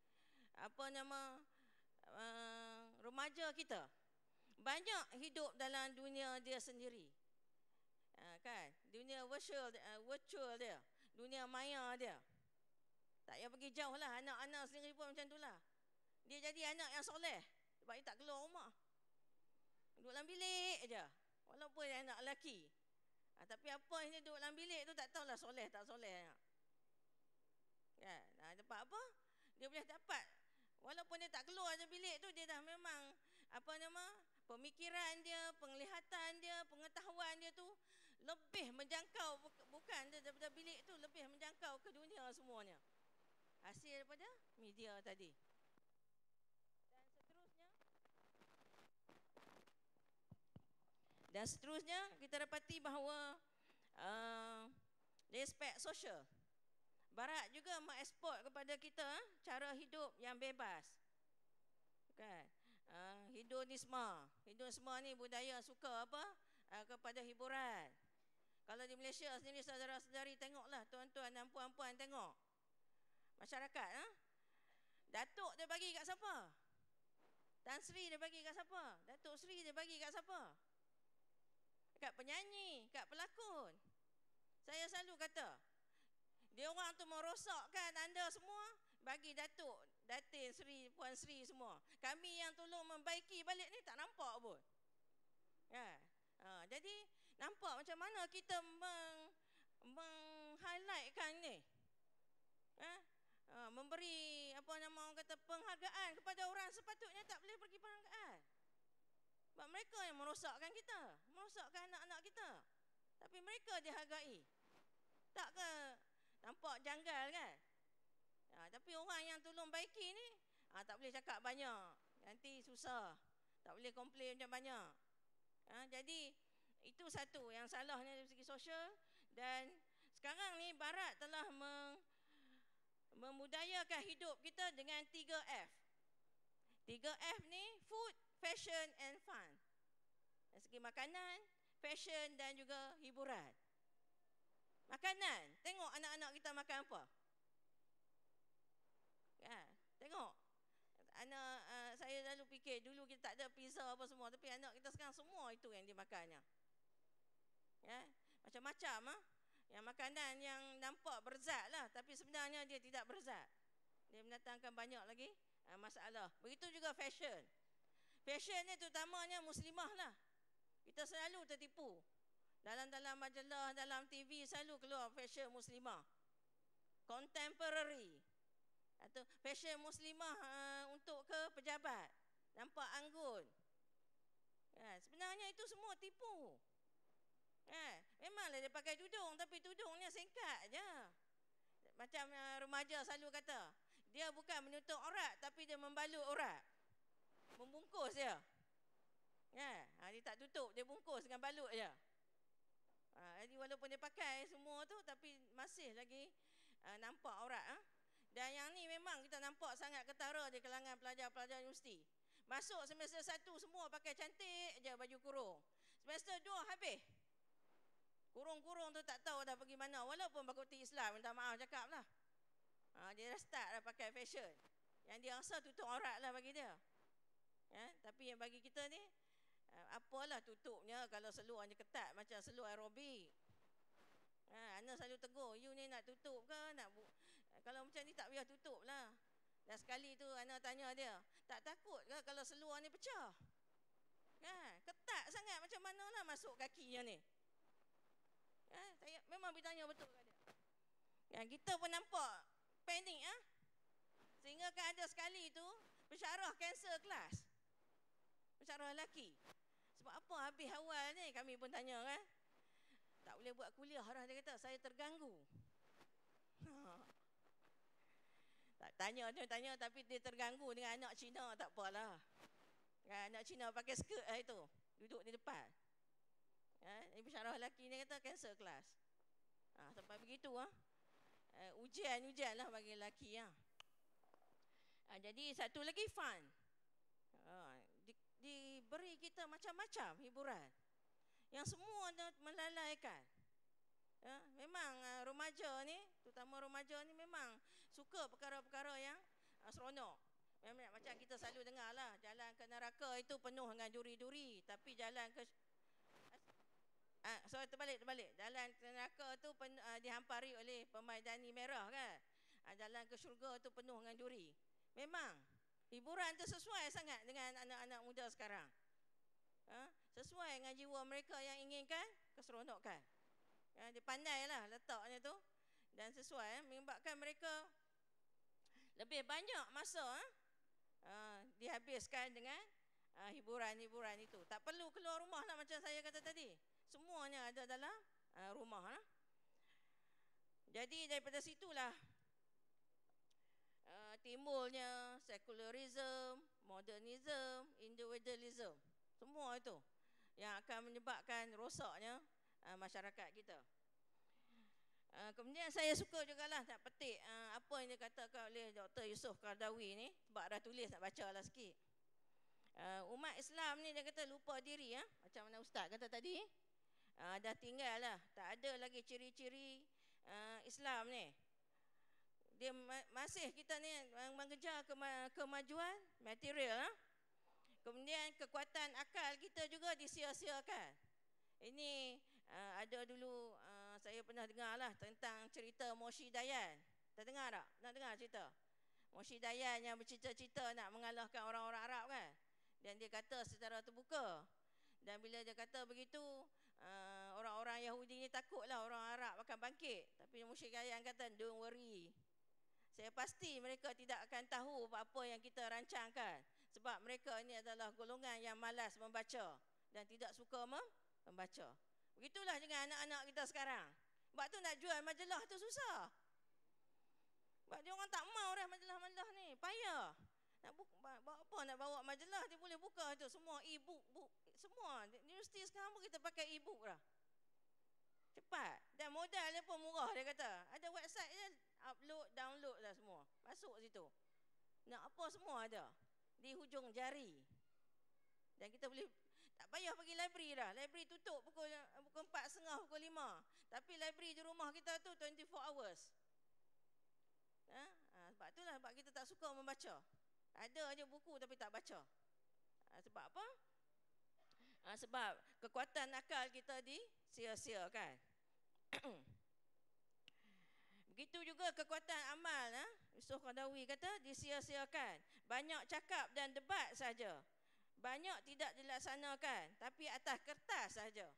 remaja kita banyak hidup dalam dunia dia sendiri. Kan? Dunia virtual dia, dunia maya dia. Tak payah pergi jauh lah, anak-anak sendiri pun macam itulah. Dia jadi anak yang soleh sebab dia tak keluar rumah, duduk dalam bilik aja, walaupun dia anak lelaki. Tapi apa ini duduk dalam bilik tu tak tahulah soleh tak soleh. Kan? Dapat apa? Dia boleh dapat, walaupun dia tak keluar dari bilik tu, dia dah memang pemikiran dia, penglihatan dia, pengetahuan dia tu lebih menjangkau, bukan daripada bilik tu, lebih menjangkau ke dunia semuanya. Hasil daripada media tadi. Dan seterusnya, Dan seterusnya kita dapati bahawa dari aspek sosial, Barat juga mengeksport kepada kita cara hidup yang bebas. Kan? Hedonisme ni budaya suka apa? Kepada hiburan. Kalau di Malaysia sendiri saudara-saudari tengoklah, tuan-tuan dan puan-puan tengok. Masyarakat, Datuk dia bagi kat siapa? Tan Sri dia bagi kat siapa? Datuk Sri dia bagi kat siapa? Kat penyanyi, kat pelakon. Saya selalu kata, dia orang tu merosakkan anda semua, bagi Datuk, Datin Sri, Puan Sri semua. Kami yang tolong membaiki balik ni tak nampak pun. Jadi nampak macam mana kita meng-highlightkan ni. Memberi orang kata penghargaan kepada orang sepatutnya tak boleh bagi penghargaan. Sebab mereka yang merosakkan kita, merosakkan anak-anak kita. Tapi mereka dihargai. Tak ke nampak janggal kan? Tapi orang yang tolong baiki ni tak boleh cakap banyak, nanti susah. Tak boleh komplain macam banyak. Jadi itu satu yang salahnya dari segi sosial. Dan sekarang ni Barat telah memudayakan hidup kita dengan 3F. 3F ni food, fashion and fun. Dari segi makanan, fashion dan juga hiburan. Makanan, tengok anak-anak kita makan apa. Tengok. Saya selalu fikir dulu kita tak ada pizza apa semua, tapi anak kita sekarang semua itu yang dimakannya. Macam-macam yang makanan yang nampak berzat lah, tapi sebenarnya dia tidak berzat. Dia mendatangkan banyak lagi masalah. Begitu juga fashion. Fashion ni terutamanya muslimah lah. Kita selalu tertipu. Dalam majalah, dalam TV selalu keluar fashion muslimah. Contemporary. Atau fashion muslimah untuk ke pejabat. Nampak anggun. Sebenarnya itu semua tipu. Memanglah dia pakai tudung, tapi tudungnya singkat je. Macam remaja selalu kata, dia bukan menutup aurat, tapi dia membalut aurat. Membungkus dia. Dia tak tutup, dia bungkus dengan balut je. Jadi walaupun dia pakai semua tu, tapi masih lagi nampak aurat. Dan yang ni memang kita nampak sangat ketara di kalangan pelajar-pelajar universiti. Masuk semester 1 semua pakai cantik je baju kurung. Semester 2 habis. Kurung-kurung tu tak tahu dah pergi mana. Walaupun fakulti Islam, minta maaf cakap lah. Dia dah start dah pakai fashion. Yang dia rasa tutup aurat lah bagi dia. Tapi yang bagi kita ni, apalah tutupnya kalau seluarnya ketat macam seluar aerobik. Ana selalu tegur, you ni nak tutup ke? Kalau macam ni tak payah tutup lah. Dan sekali tu Ana tanya dia, tak takut ke kalau seluar ni pecah? Ketat sangat, macam mana lah masuk kakinya ni? Saya memang bertanya betul kat dia. Kita pun nampak panik. Sehingga kan ada sekali tu pensyarah cancel kelas. Pensyarah lelaki. Sebab apa habis awal ni? Kami pun tanya kan. Tak boleh buat kuliah dah, dia kata. Saya terganggu. Tak tanya tapi dia terganggu dengan anak Cina, tak apalah. Anak Cina pakai skirt itu. Duduk di depan. Pensyarah lelaki ni kata cancel kelas. Sampai begitu ujian lah bagi lelaki. Jadi satu lagi fun. Diberi kita macam-macam hiburan yang semua melalaikan. Memang remaja ni, terutama remaja ni memang suka perkara-perkara yang seronok. Memang macam kita selalu dengar lah, jalan ke neraka itu penuh dengan duri-duri, tapi jalan ke terbalik. Jalan ke neraka tu dihampari oleh pemaidani merah kan. Jalan ke syurga tu penuh dengan duri. Memang hiburan tu sesuai sangat dengan anak-anak muda sekarang. Sesuai dengan jiwa mereka yang inginkan keseronokan. Dia pandai lah letaknya tu. Dan sesuai menyebabkan mereka lebih banyak masa dihabiskan dengan hiburan-hiburan itu. Tak perlu keluar rumah lah macam saya kata tadi. Semuanya ada dalam rumah. Jadi daripada situlah timbulnya secularism, modernism, individualism. Semua itu. yang akan menyebabkan rosaknya masyarakat kita. Kemudian saya suka jugalah nak petik apa yang dikatakan oleh Dr. Yusof Qaradawi ni, sebab dah tulis, nak baca lah sikit. Umat Islam ni dia kata lupa diri, macam mana Ustaz kata tadi. Dah tinggal lah, tak ada lagi ciri-ciri Islam ni. Dia masih kita ni mengejar kemajuan material. Kemudian kekuatan akal kita juga disia-siakan. Ini ada dulu saya pernah dengar lah tentang cerita Moshi Dayan. Tak dengar tak? Nak dengar cerita? Moshi Dayan yang bercita-cita nak mengalahkan orang-orang Arab kan. Dan dia kata secara terbuka. Dan bila dia kata begitu, orang-orang Yahudi ni takutlah orang Arab akan bangkit. Tapi Moshi Dayan kata, don't worry. Saya pasti mereka tidak akan tahu apa-apa yang kita rancangkan. Sebab mereka ini adalah golongan yang malas membaca dan tidak suka membaca. Begitulah dengan anak-anak kita sekarang. Sebab tu nak jual majalah tu susah. Sebab dia orang tak mau dah majalah-majalah ni. Payah. Nak bawa apa, nak bawa majalah dia boleh buka tu. Semua e-book, semua. Universiti sekarang pun kita pakai e-book dah. Cepat. Dan modal dia pun murah dia kata. Ada website je, upload, download dah semua. Masuk situ. Nak apa semua ada. Di hujung jari. Dan kita boleh, tak payah pergi library dah. Library tutup pukul 4.30, pukul 5. Tapi library di rumah kita tu 24 hours. Sebab itulah sebab kita tak suka membaca. Ada aja buku tapi tak baca. Sebab apa? Sebab kekuatan akal kita disia-siakan. Begitu juga kekuatan amal. Yusof Qaradawi kata disia-siakan. Banyak cakap dan debat saja. Banyak tidak dilaksanakan, tapi atas kertas saja.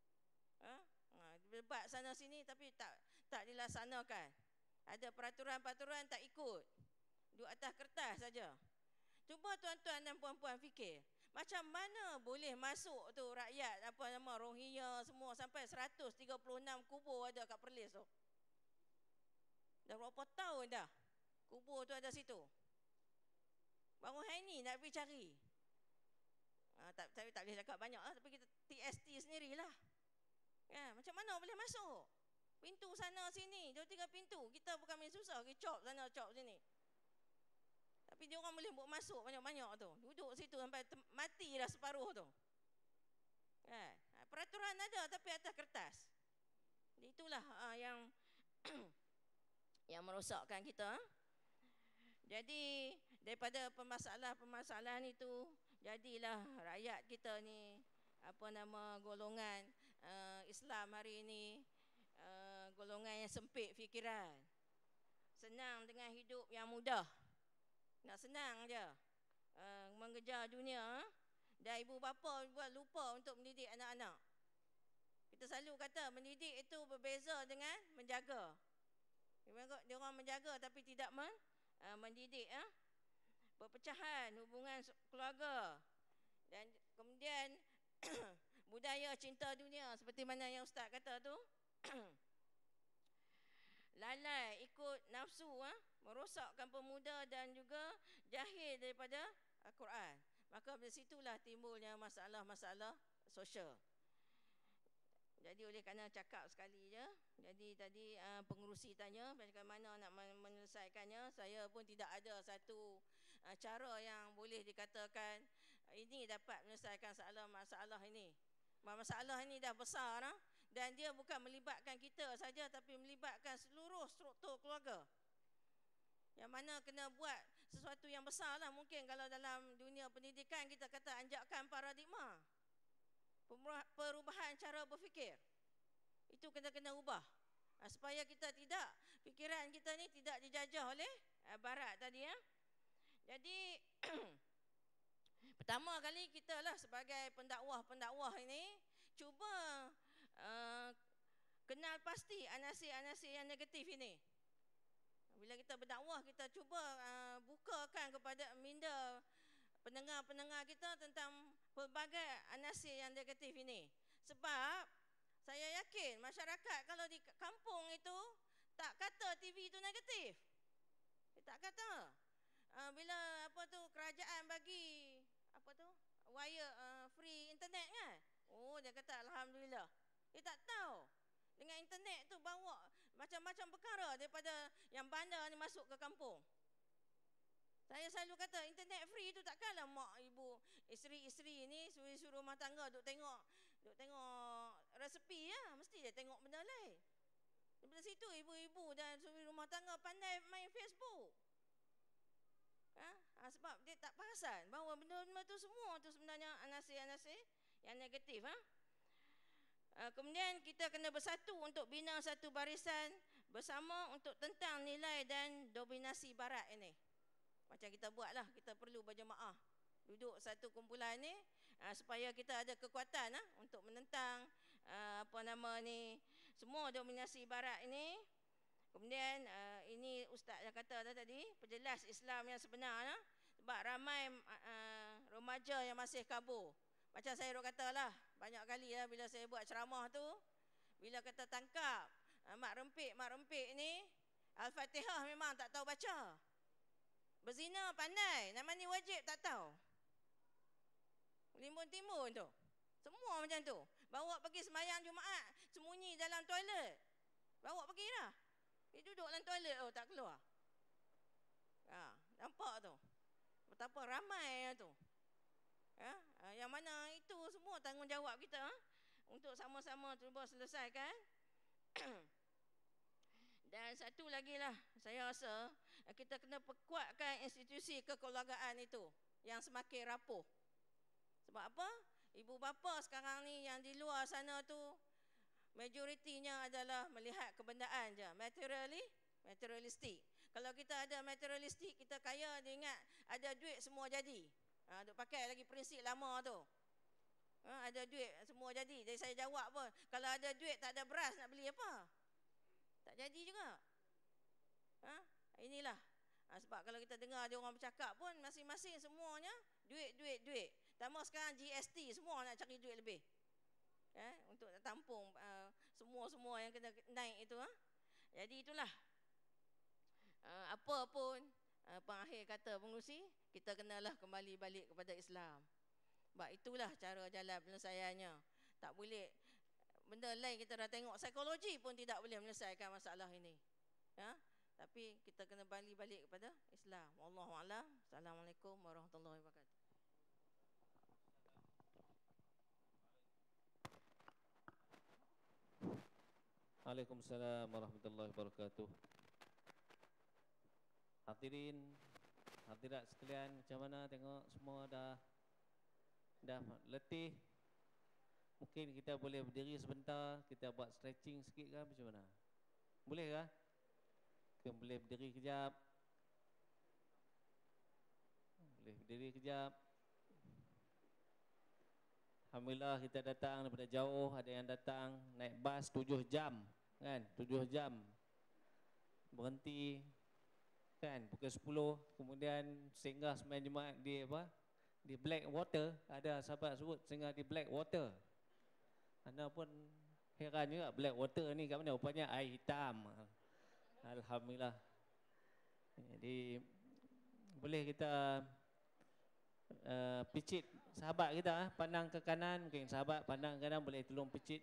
Debat sana sini tapi tak dilaksanakan. Ada peraturan-peraturan tak ikut. Duduk atas kertas saja. Cuba tuan-tuan dan puan-puan fikir, macam mana boleh masuk tu rakyat Rohingya semua sampai 136 kubur ada kat Perlis tu. Dah berapa tahun dah kubur tu ada situ. Baru hari ni nak pergi cari. Tak boleh cakap banyak lah, tapi kita TST sendirilah. Macam mana boleh masuk? Pintu sana sini, 2-3 pintu. Kita bukan main susah, kita cop sana cop sini. Tapi dia orang boleh buat masuk banyak-banyak tu. Duduk situ sampai mati dah separuh tu. Peraturan ada tapi atas kertas. Itulah yang yang merosakkan kita. Jadi daripada permasalahan itu, jadilah rakyat kita ni golongan Islam hari ini golongan yang sempit fikiran. Senang dengan hidup yang mudah. Nak senang je. Mengejar dunia. Dan ibu bapa lupa untuk mendidik anak-anak. Kita selalu kata mendidik itu berbeza dengan menjaga. Dia orang menjaga tapi tidak mendidik. Perpecahan hubungan keluarga. Dan kemudian budaya cinta dunia seperti mana yang Ustaz kata tu. Lalai ikut nafsu, merosakkan pemuda dan juga jahil daripada Al-Quran. Maka dari situlah timbulnya masalah-masalah sosial. Jadi oleh kerana cakap sekali je, jadi tadi pengerusi tanya bagaimana nak menyelesaikannya. Saya pun tidak ada satu cara yang boleh dikatakan ini dapat menyelesaikan masalah ini. Masalah ini dah besar dan dia bukan melibatkan kita saja tapi melibatkan seluruh struktur keluarga. Yang mana kena buat sesuatu yang besar lah. Mungkin kalau dalam dunia pendidikan kita kata anjakan paradigma. Perubahan cara berfikir. Itu kena ubah. Supaya kita tidak, fikiran kita ni tidak dijajah oleh barat tadi. Jadi pertama kali kita lah sebagai pendakwah ini cuba kenal pasti anasi-anasi yang negatif ini. Bila kita berdakwah, kita cuba bukakan kepada minda pendengar-pendengar kita tentang pelbagai anasi yang negatif ini. Sebab saya yakin masyarakat kalau di kampung itu tak kata TV itu negatif. Dia tak kata. Bila kerajaan bagi wire free internet kan. pun dia kata alhamdulillah. Dia tak tahu. Dengan internet tu bawa macam-macam perkara daripada yang bandar ni masuk ke kampung. Saya selalu kata internet free tu takkanlah mak ibu isteri-isteri ni suruh rumah tangga duk tengok resepi ya, mesti dia tengok benda lain. Daripada situ ibu-ibu dan suami rumah tangga pandai main Facebook. Sebab dia tak perasan bahawa benda-benda tu semua tu sebenarnya anasir-anasir yang negatif. Kemudian kita kena bersatu untuk bina satu barisan bersama untuk tentang nilai dan dominasi barat ini. Macam kita buatlah, kita perlu berjemaah duduk satu kumpulan ni supaya kita ada kekuatan untuk menentang semua dominasi barat ini. Kemudian ini ustaz yang kata tadi, perjelas Islam yang sebenar sebab ramai remaja yang masih kabur. Macam saya kata lah, banyak kali bila saya buat ceramah tu, bila kata tangkap mak rempik ni, Al-Fatihah memang tak tahu baca. Berzina pandai, nak mandi wajib tak tahu. Limbun-timbun tu. Semua macam tu. Bawa pergi sembahyang Jumaat, sembunyi dalam toilet. Bawa pergi dah. Dia duduk dalam toilet, tak keluar. Nampak tu. Betapa ramai tu. Yang mana itu semua tanggungjawab kita untuk sama-sama cuba selesaikan. Dan satu lagi lah, saya rasa kita kena perkuatkan institusi kekeluargaan itu yang semakin rapuh. Sebab apa? Ibu bapa sekarang ni yang di luar sana tu, majoritinya adalah melihat kebendaan je, materialistik. Kalau kita ada materialistik, kita kaya, dia ingat ada duit semua jadi. Duk pakai lagi prinsip lama tu. Ada duit semua jadi. Jadi saya jawab pun, kalau ada duit tak ada beras nak beli apa? Tak jadi juga. Inilah. Sebab kalau kita dengar dia orang bercakap pun masing-masing semuanya duit. Tambah sekarang GST semua nak cari duit lebih. Untuk tampung semua yang kena naik itu. Jadi itulah. Apa pun pengakhir kata pengurusi, kita kenalah kembali balik kepada Islam. Sebab itulah cara jalan penyelesaiannya. Tak boleh benda lain kita dah tengok, psikologi pun tidak boleh menyelesaikan masalah ini. Tapi kita kena balik kepada Islam. Wallahu a'lam. Assalamualaikum warahmatullahi wabarakatuh. Waalaikumsalam warahmatullahi wabarakatuh. Hadirin, hadirat sekalian, macam mana tengok semua dah letih? Mungkin kita boleh berdiri sebentar, kita buat stretching sikit kan, macam mana? Boleh kah? Kita boleh berdiri kejap. Alhamdulillah kita datang daripada jauh, ada yang datang naik bas 7 jam kan, 7 jam. Berhenti kan pukul 10, kemudian singgah sembahyang Jumaat di Blackwater. Ada sahabat sebut singgah di Blackwater. Anda pun heran juga, Blackwater ni kat mana? Rupanya air hitam. Alhamdulillah. Jadi boleh kita picit sahabat kita, pandang ke kanan, mungkin sahabat pandang ke kanan, boleh tolong picit.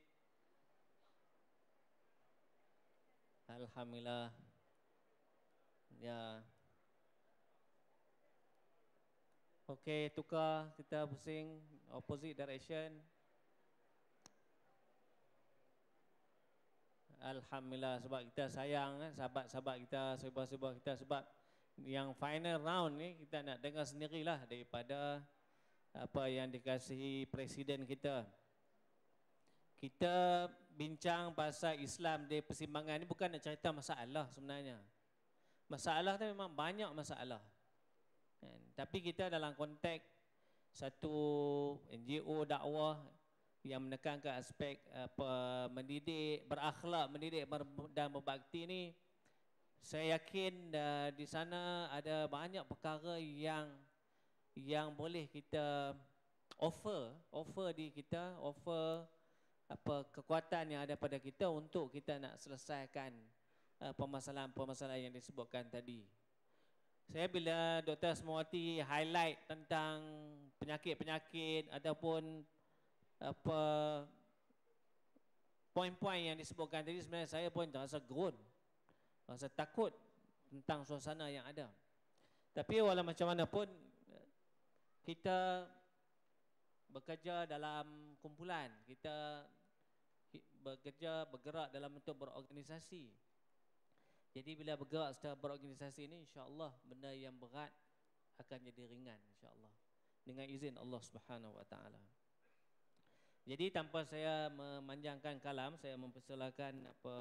Alhamdulillah. Ya. Okey, tukar, kita pusing opposite direction. Alhamdulillah, sebab kita sayang sahabat-sahabat kita, sahabat-sahabat kita, sebab yang final round ni kita nak dengar sendirilah daripada apa yang dikasihi presiden kita. Kita bincang pasal Islam di persimpangan ni bukan nak cerita masalah sebenarnya. Masalah tu memang banyak masalah. Tapi kita dalam konteks satu NGO dakwah yang menekankan aspek mendidik, berakhlak, mendidik dan berbakti ni, saya yakin di sana ada banyak perkara yang boleh kita offer kekuatan yang ada pada kita untuk kita nak selesaikan permasalahan-permasalahan yang disebutkan tadi. Saya bila Dr. Asmawati highlight tentang penyakit-penyakit ataupun apa poin-poin yang disebutkan tadi, sebenarnya saya pun terasa gerun, rasa takut tentang suasana yang ada. Tapi walau macam mana pun, kita bekerja dalam kumpulan, kita bergerak dalam bentuk berorganisasi. Jadi bila bergerak secara berorganisasi ini, insya-Allah benda yang berat akan jadi ringan, insya-Allah, dengan izin Allah Subhanahu Wa Taala. Jadi tanpa saya memanjangkan kalam, saya mempersilakan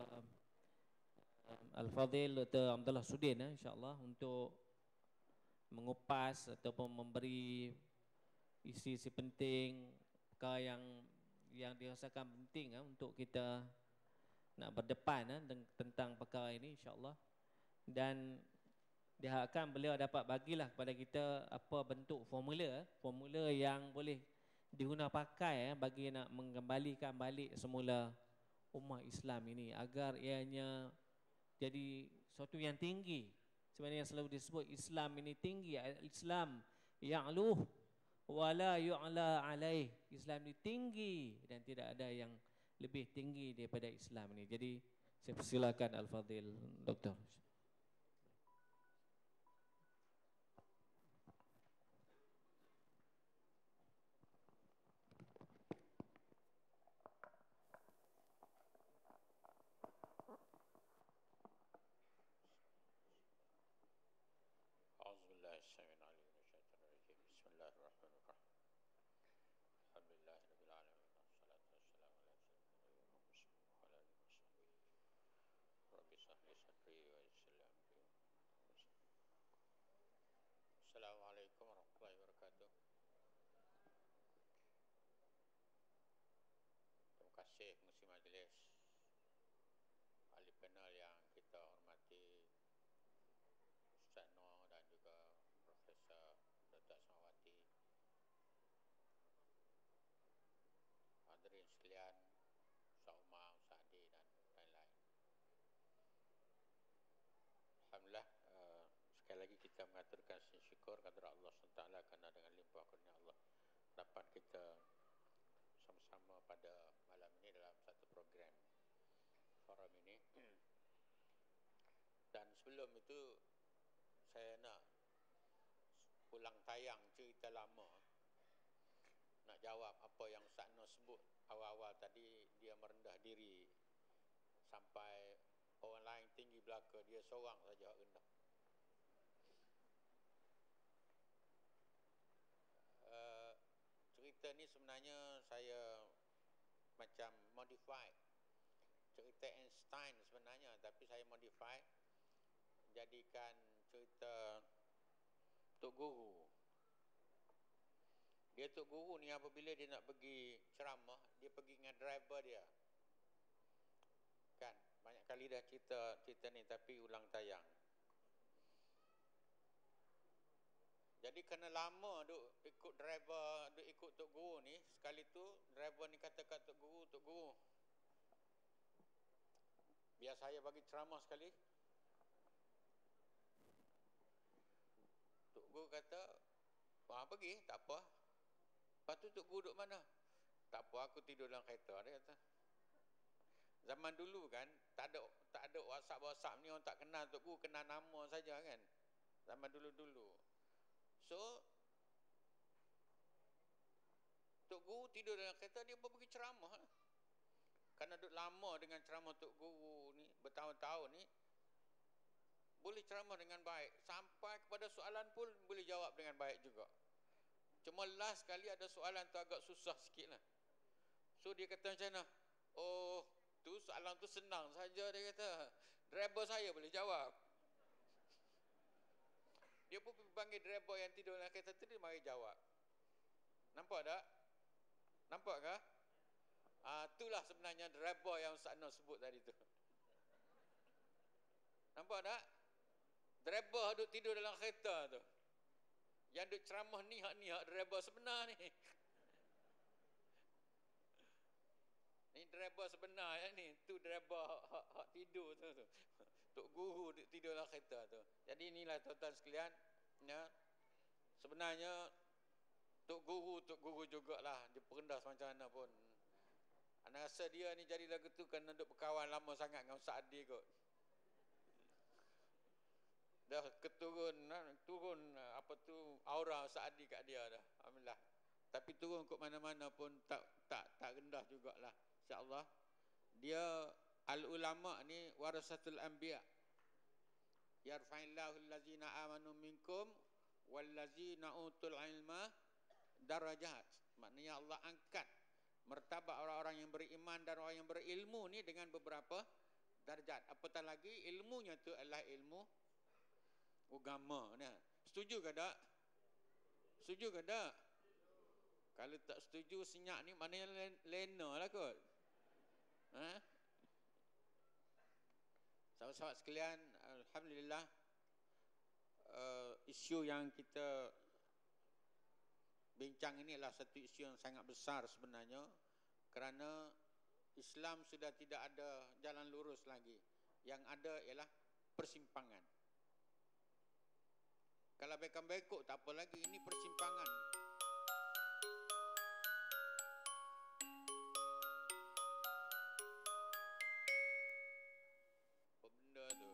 Al-Fadhil Dr. Abdullah Sudin, insya-Allah, untuk mengupas ataupun memberi isi-isi penting, perkara yang dirasakan penting untuk kita nak berdepan tentang perkara ini, insya-Allah. Dan diharapkan beliau dapat bagilah kepada kita apa bentuk formula yang boleh diguna pakai bagi nak mengembalikan balik semula ummah Islam ini, agar ianya jadi sesuatu yang tinggi. Sebenarnya yang selalu disebut Islam ini tinggi, Islam ya'luh wala yu'la alaih. Islam ini tinggi dan tidak ada yang lebih tinggi daripada Islam ini. Jadi saya persilakan Al-Fadhil Doktor. Assalamualaikum warahmatullahi wabarakatuh. Terima kasih pengurusi majlis, ahli panel yang kita hormati, Ustaz Noor dan juga Profesor Dr. Asmawati, hadirin sekalian, Ustaz Umar, Ustaz Adi dan lain-lain. Alhamdulillah, sekali lagi kita mengaturkan syukur kepada Allah SWT kerana dengan limpah kurnia Allah dapat kita sama-sama pada malam ini dalam satu program forum ini. Dan sebelum itu saya nak ulang tayang cerita lama, nak jawab apa yang Ustaz Noor sebut awal-awal tadi. Dia merendah diri sampai orang lain tinggi belaka, dia seorang saja rendah. Cerita ni sebenarnya saya macam modify cerita Einstein sebenarnya, tapi saya modify jadikan cerita Tok Guru. Dia Tok Guru ni apabila dia nak pergi ceramah, dia pergi dengan driver dia. Kan, banyak kali dah cerita ni tapi ulang tayang. Jadi kerana lama duk ikut driver, duk ikut Tok Guru ni, sekali tu driver ni kata kat Tok Guru, biar saya bagi ceramah sekali. Tok Guru kata, pergi, tak apa. Lepas tu Tok Guru duduk mana? Tak apa, aku tidur dalam kereta, dia kata. Zaman dulu kan, tak ada WhatsApp ni, orang tak kenal Tok Guru, kenal nama saja kan. Zaman dulu-dulu. So Tok Guru tidur dalam kereta, dia pun pergi ceramah. Kerana duduk lama dengan ceramah Tok Guru ni, bertahun-tahun ni, boleh ceramah dengan baik. Sampai kepada soalan pun boleh jawab dengan baik juga. Cuma last sekali ada soalan tu agak susah sikit lah. So dia kata macam mana? Oh, tu soalan tu senang saja, dia kata. Driver saya boleh jawab. Dia pun panggil driver yang tidur dalam kereta tu, dia mari jawab. Nampak tak? Nampak ke? Itulah sebenarnya driver yang Ustaz Noor sebut tadi tu. Nampak tak? Driver duduk tidur dalam kereta tu. Yang duduk ceramah ni hak driver sebenar ni. Ni driver sebenar ya ni. Tu driver hak tidur tu. Tok Guru duduk tidur dalam kereta tu. Jadi inilah tuan-tuan sekalian, ya. Sebenarnya Tok Guru jugalah. Dia perendah macam mana pun. Anak rasa dia ni jadi lagu tu kerana duk berkawan lama sangat dengan Ustaz Adi kot. Dah turun apa tu aura Ustaz Adi kat dia dah. Alhamdulillah. Tapi turun kot mana-mana pun tak rendah jugalah. Insya-Allah. Dia al-ulama ni warasatul anbiya. Yarfa'illahu allazina amanu minkum wallazina utul ilma darajat. Maknanya Allah angkat martabat orang-orang yang beriman dan orang yang berilmu ni dengan beberapa darjat. Apatah lagi ilmunya tu adalah ilmu agama ni. Setuju ke tak? Setuju ke tak? Kalau tak setuju senyap ni maknanya lena lah kot. Ha? Sahabat-sahabat sekalian, alhamdulillah isu yang kita bincang ini adalah satu isu yang sangat besar sebenarnya, kerana Islam sudah tidak ada jalan lurus lagi. Yang ada ialah persimpangan. Kalau bekam-bekuk tak apa lagi, ini persimpangan. Apa benda tu?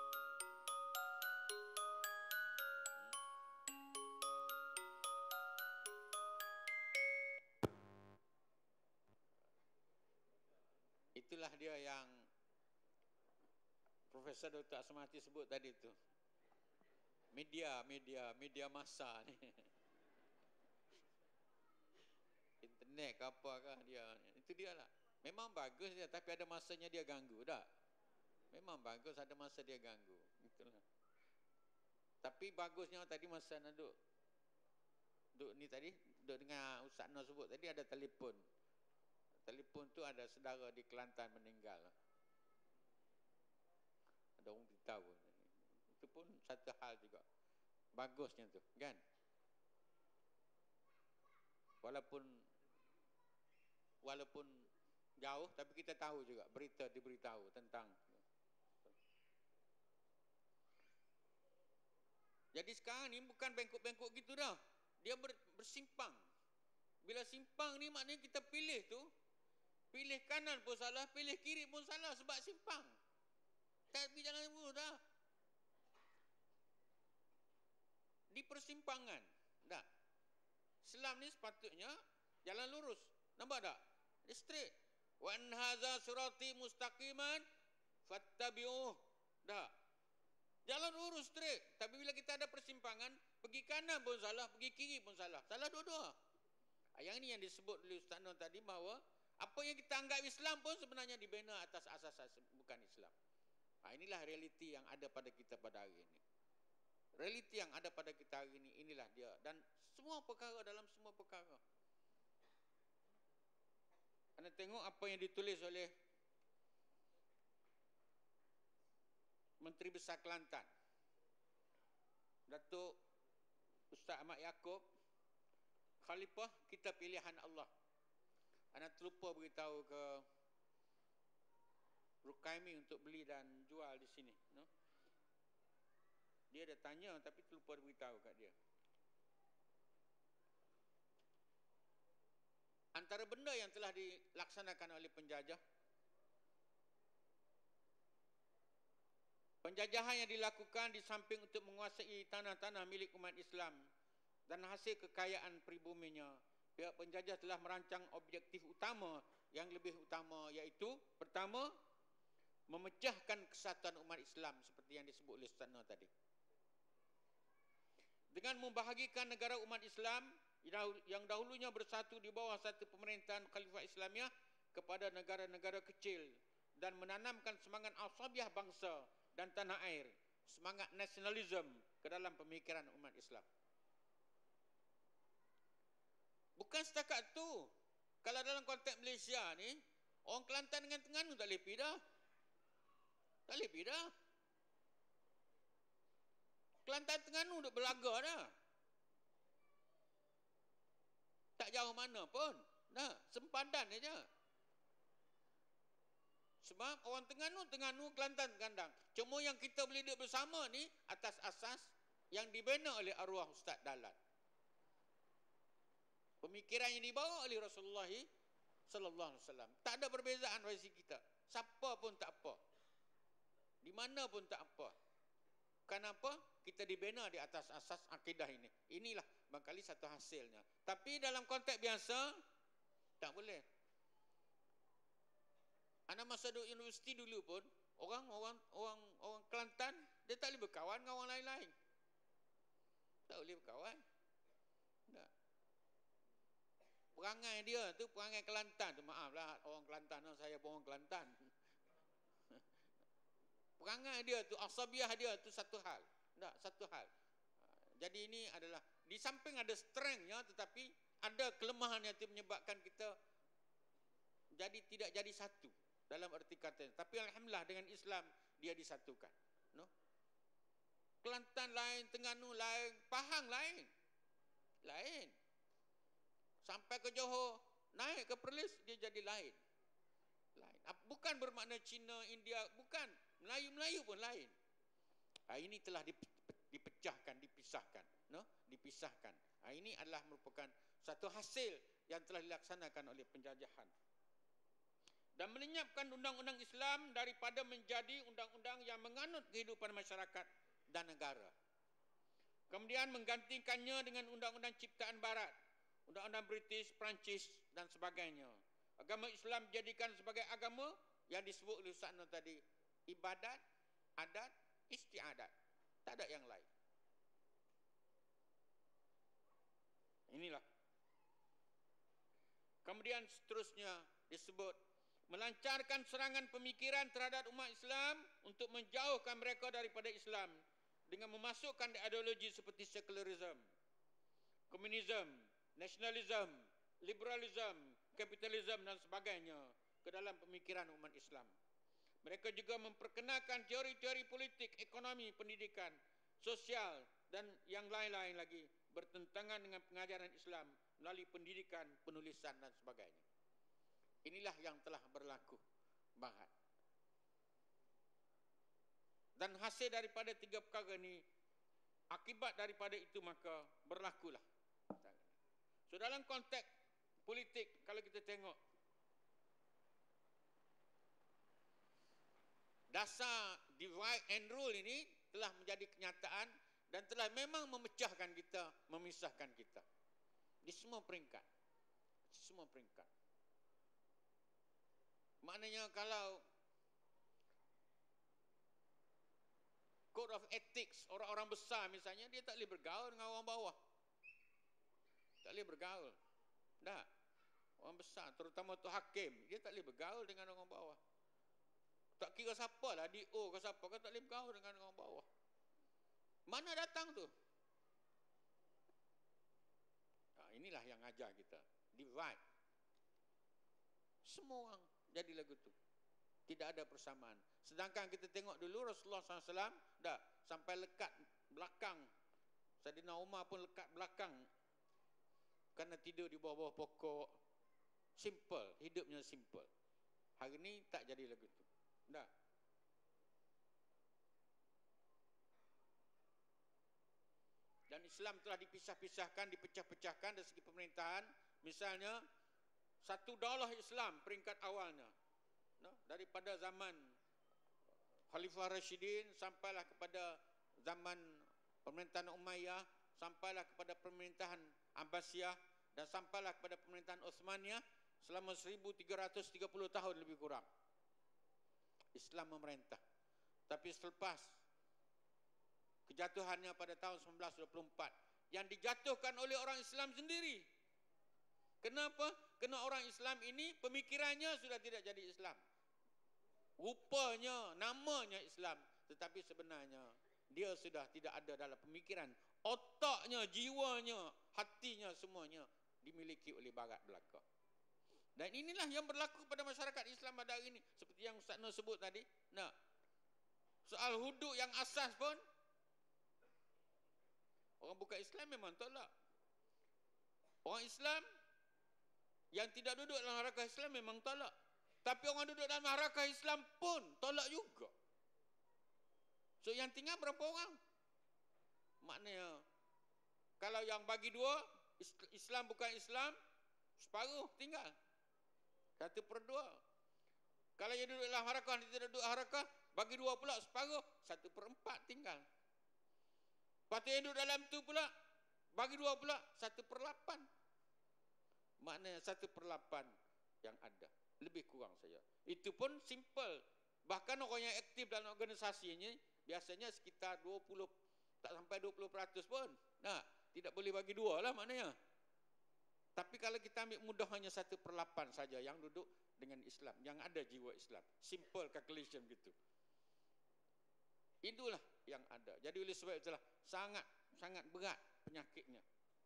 Itulah dia yang Profesor Dr. Asmati sebut tadi tu. Media massa ni. Internet ke apakah dia. Itu dia lah. Memang bagus dia, tapi ada masanya dia ganggu tak? Memang bagus, ada masa dia ganggu. Itulah. Tapi bagusnya tadi masa nak duk ni tadi, duk dengan Ustaz Noh sebut tadi ada telefon. Telefon tu ada saudara di Kelantan meninggal. Ada orang beritahu. Itu pun satu hal juga. Bagusnya tu, kan? Walaupun jauh, tapi kita tahu juga, berita diberitahu tentang. Jadi sekarang ni bukan bengkok-bengkok gitu dah. Dia bersimpang. Bila simpang ni maknanya kita pilih tu, pilih kanan pun salah, pilih kiri pun salah sebab simpang. Tapi jangan dulu dah. Di persimpangan. Tak. Islam ni sepatutnya jalan lurus. Nampak tak? Dia straight. Wa an hadza sirati mustaqiman fattabi'uh. Tak. Jalan lurus straight. Tapi bila kita ada persimpangan, pergi kanan pun salah, pergi kiri pun salah. Salah dua-dua. Yang ini yang disebut oleh Ustaz Noh tadi, bahawa apa yang kita anggap Islam pun sebenarnya dibina atas asas bukan Islam. Inilah realiti yang ada pada kita pada hari ini. Realiti yang ada pada kita hari ini, inilah dia. Dan semua perkara dalam semua perkara. Anda tengok apa yang ditulis oleh Menteri Besar Kelantan, Datuk Ustaz Ahmad Yaakob, Khalifah kita pilihan Allah. Anda terlupa beritahu ke Rukaimi untuk beli dan jual di sini, no? Dia ada tanya tapi terlupa beritahu kat dia. Antara benda yang telah dilaksanakan oleh penjajah, penjajahan yang dilakukan di samping untuk menguasai tanah-tanah milik umat Islam dan hasil kekayaan peribuminya, pihak penjajah telah merancang objektif utama yang lebih utama, iaitu pertama, memecahkan kesatuan umat Islam seperti yang disebut oleh Ustaz Noh tadi. Dengan membahagikan negara umat Islam yang dahulunya bersatu di bawah satu pemerintahan Khalifah Islamiah kepada negara-negara kecil dan menanamkan semangat asabiah bangsa dan tanah air, semangat nasionalisme ke dalam pemikiran umat Islam. Bukan setakat tu. Kalau dalam konteks Malaysia ni, orang Kelantan dengan Terengganu tak boleh pergi dah. Tak boleh pergi dah. Kelantan Terengganu duk berlaga dah. Tak jauh mana pun. Dah, sempadan aja. Sebab orang Terengganu, Kelantan kandang. Cuma yang kita boleh duduk bersama ni atas asas yang dibina oleh arwah Ustaz Dalat. Pemikiran yang dibawa oleh Rasulullah sallallahu alaihi wasallam. Tak ada perbezaan versi kita. Siapa pun tak apa. Di mana pun tak apa. Kenapa? Kita dibina di atas asas akidah ini. Inilah barangkali satu hasilnya. Tapi dalam konteks biasa tak boleh. Anak masa duduk universiti dulu pun orang Kelantan dia tak boleh berkawan dengan orang lain-lain. Tak boleh berkawan. Tak. Perangai dia tu perangai Kelantan tu, maaflah orang Kelantan, saya pun orang Kelantan. Perangai dia tu, asabiah dia tu satu hal. Tak, satu hal. Jadi ini adalah di samping ada strengthnya tetapi ada kelemahan yang menyebabkan kita jadi tidak jadi satu dalam arti kata. Tapi alhamdulillah dengan Islam dia disatukan. No? Kelantan lain, Terengganu lain, Pahang lain. Lain. Sampai ke Johor, naik ke Perlis, dia jadi lain. Lain. Bukan bermakna Cina, India, bukan. Melayu-Melayu pun lain. Ini telah dipecahkan, dipisahkan. No? Dipisahkan. Ini adalah merupakan satu hasil yang telah dilaksanakan oleh penjajahan. Dan melenyapkan undang-undang Islam daripada menjadi undang-undang yang menganut kehidupan masyarakat dan negara. Kemudian menggantikannya dengan undang-undang ciptaan Barat. Undang-undang British, Perancis dan sebagainya. Agama Islam dijadikan sebagai agama yang disebut oleh Ustaz Nur tadi. Ibadat, adat, istiadat. Tak ada yang lain. Inilah. Kemudian seterusnya disebut melancarkan serangan pemikiran terhadap umat Islam untuk menjauhkan mereka daripada Islam dengan memasukkan ideologi seperti sekularisme, komunisme, nasionalisme, liberalisme, kapitalisme dan sebagainya ke dalam pemikiran umat Islam. Mereka juga memperkenalkan teori-teori politik, ekonomi, pendidikan, sosial dan yang lain-lain lagi bertentangan dengan pengajaran Islam melalui pendidikan, penulisan dan sebagainya. Inilah yang telah berlaku Barat. Dan hasil daripada tiga perkara ini, akibat daripada itu maka berlakulah. So dalam konteks politik kalau kita tengok dasar divide and rule ini telah menjadi kenyataan dan telah memang memecahkan kita, memisahkan kita di semua peringkat. Semua peringkat. Maknanya kalau code of ethics orang-orang besar misalnya, dia tak boleh bergaul dengan orang bawah. Tak boleh bergaul. Tak. Orang besar, terutama tu hakim, dia tak boleh bergaul dengan orang bawah. Tak kira siapa lah, DO ke siapa ke, tak boleh bergaul dengan orang bawah. Mana datang tu? Inilah yang ajar kita. Divide. Semua orang jadi lagu tu. Tidak ada persamaan. Sedangkan kita tengok dulu Rasulullah SAW dah sampai lekat belakang. Sayyidina Umar pun lekat belakang. Kerana tidur di bawah-bawah pokok. Simple. Hidupnya simple. Hari ni tak jadi lagu tu. Dah. Dan Islam telah dipisah-pisahkan, dipecah-pecahkan dari segi pemerintahan. Misalnya, $1 Islam peringkat awalnya. No? Daripada zaman Khalifah Rashidin sampailah kepada zaman pemerintahan Umayyah, sampailah kepada pemerintahan Abbasiyah dan sampailah kepada pemerintahan Uthmaniyah selama 1330 tahun lebih kurang. Islam memerintah. Tapi selepas kejatuhannya pada tahun 1924 yang dijatuhkan oleh orang Islam sendiri. Kenapa? Kerana orang Islam ini pemikirannya sudah tidak jadi Islam. Rupanya, namanya Islam, tetapi sebenarnya dia sudah tidak ada dalam pemikiran. Otaknya, jiwanya, hatinya semuanya dimiliki oleh Barat belaka. Dan inilah yang berlaku pada masyarakat Islam pada hari ini. Seperti yang Ustaz Nur sebut tadi. Nah, soal hudud yang asas pun orang bukan Islam memang tolak. Orang Islam yang tidak duduk dalam harakah Islam memang tolak. Tapi orang duduk dalam harakah Islam pun tolak juga. So yang tinggal berapa orang? Maknanya kalau yang bagi dua, Islam bukan Islam, separuh tinggal. 1/2. Kalau dia duduk dalam harakah, dia tidak duduk harakah, bagi 2 pula separuh, 1/4 tinggal. Lepas tu yang duduk dalam tu pula, bagi 2 pula, 1/8. Maknanya 1/8 yang ada. Lebih kurang saja. Itu pun simple. Bahkan orang yang aktif dalam organisasi ini, biasanya sekitar 20, tak sampai 20% pun. Nah, tidak boleh bagi 2 lah maknanya. Tapi kalau kita ambil mudah, hanya 1/8 saja yang duduk dengan Islam, yang ada jiwa Islam. Simple calculation gitu. Itulah yang ada. Jadi oleh sebab itulah sangat berat penyakitnya.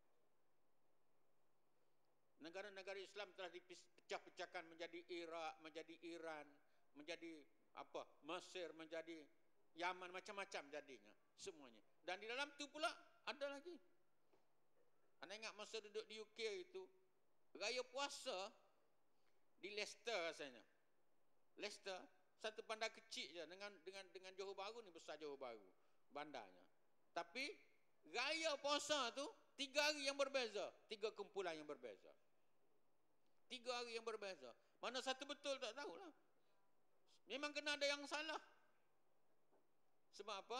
Negara-negara Islam telah dipecah-pecahkan menjadi Iraq, menjadi Iran, menjadi Mesir, menjadi Yaman, macam-macam jadinya semuanya. Dan di dalam tu pula ada lagi. Anda ingat masa duduk di UK itu, raya puasa di Leicester rasanya. Leicester, satu bandar kecil je dengan Johor Bahru ni, besar Johor Bahru bandarnya. Tapi raya puasa tu 3 hari yang berbeza, 3 kumpulan yang berbeza. 3 hari yang berbeza. Mana satu betul tak tahulah. Memang kena ada yang salah. Sebab apa?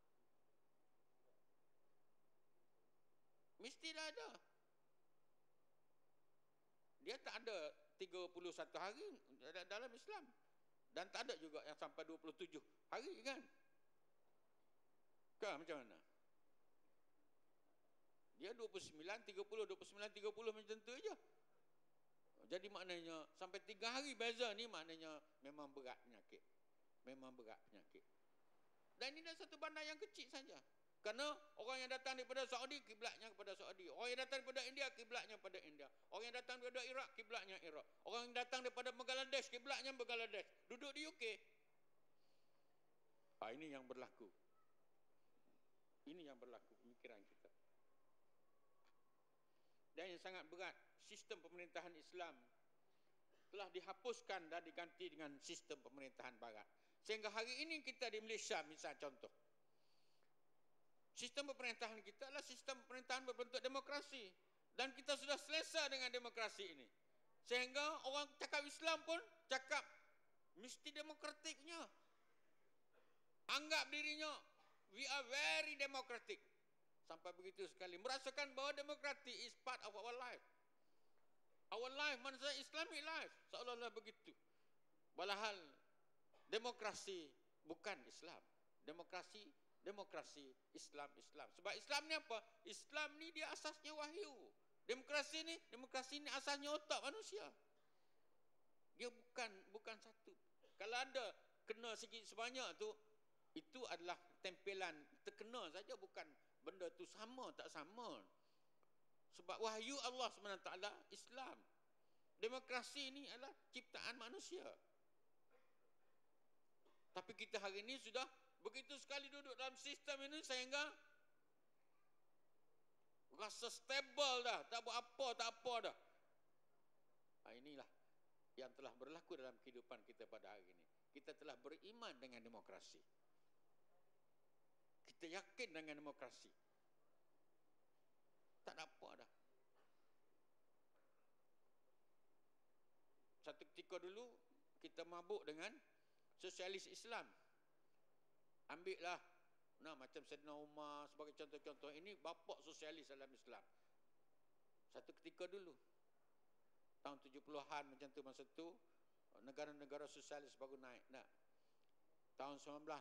Mesti dah ada. Dia tak ada 31 hari dalam Islam. Dan tak ada juga yang sampai 27 hari kan? Kan macam mana? Dia 29, 30, 29, 30 macam tu je. Jadi maknanya sampai 3 hari beza ni, maknanya memang berat penyakit. Memang berat penyakit. Dan ini dah satu bandar yang kecil saja. Kerana orang yang datang daripada Saudi, kiblatnya kepada Saudi. Orang yang datang daripada India, kiblatnya pada India. Orang yang datang daripada Iraq, kiblatnya Iraq. Orang yang datang daripada Bangladesh, kiblatnya Bangladesh. Duduk di UK. Ini yang berlaku. Ini yang berlaku pemikiran kita. Dan yang sangat berat, sistem pemerintahan Islam telah dihapuskan dan diganti dengan sistem pemerintahan Barat. Sehingga hari ini kita di Malaysia, misal contoh, sistem pemerintahan kita adalah sistem pemerintahan berbentuk demokrasi. Dan kita sudah selesa dengan demokrasi ini. Sehingga orang cakap Islam pun cakap mesti demokratiknya. Anggap dirinya, we are very democratic. Sampai begitu sekali. Merasakan bahawa demokratik is part of our life. Our life, maksudnya Islamic life. Seolah-olah begitu. Walahal demokrasi bukan Islam. Demokrasi, Islam. Sebab Islam ni apa? Islam ni dia asasnya wahyu. Demokrasi ni asasnya otak manusia. Dia bukan satu. Kalau ada kena sikit sebanyak tu, itu adalah tempelan, terkena saja, bukan benda tu sama tak sama. Sebab wahyu Allah SWT Islam. Demokrasi ni adalah ciptaan manusia. Tapi kita hari ini sudah begitu sekali duduk dalam sistem ini sehingga rasa stable dah, tak buat apa dah. Inilah yang telah berlaku dalam kehidupan kita pada hari ini. Kita telah beriman dengan demokrasi. Kita yakin dengan demokrasi. Tak ada apa dah. Satu ketika dulu kita mabuk dengan sosialis Islam. Ambillah macam Saidina Umar sebagai contoh-contoh. Ini bapak sosialis dalam Islam. Satu ketika dulu tahun 70-an macam tu, masa tu negara-negara sosialis baru naik. Tahun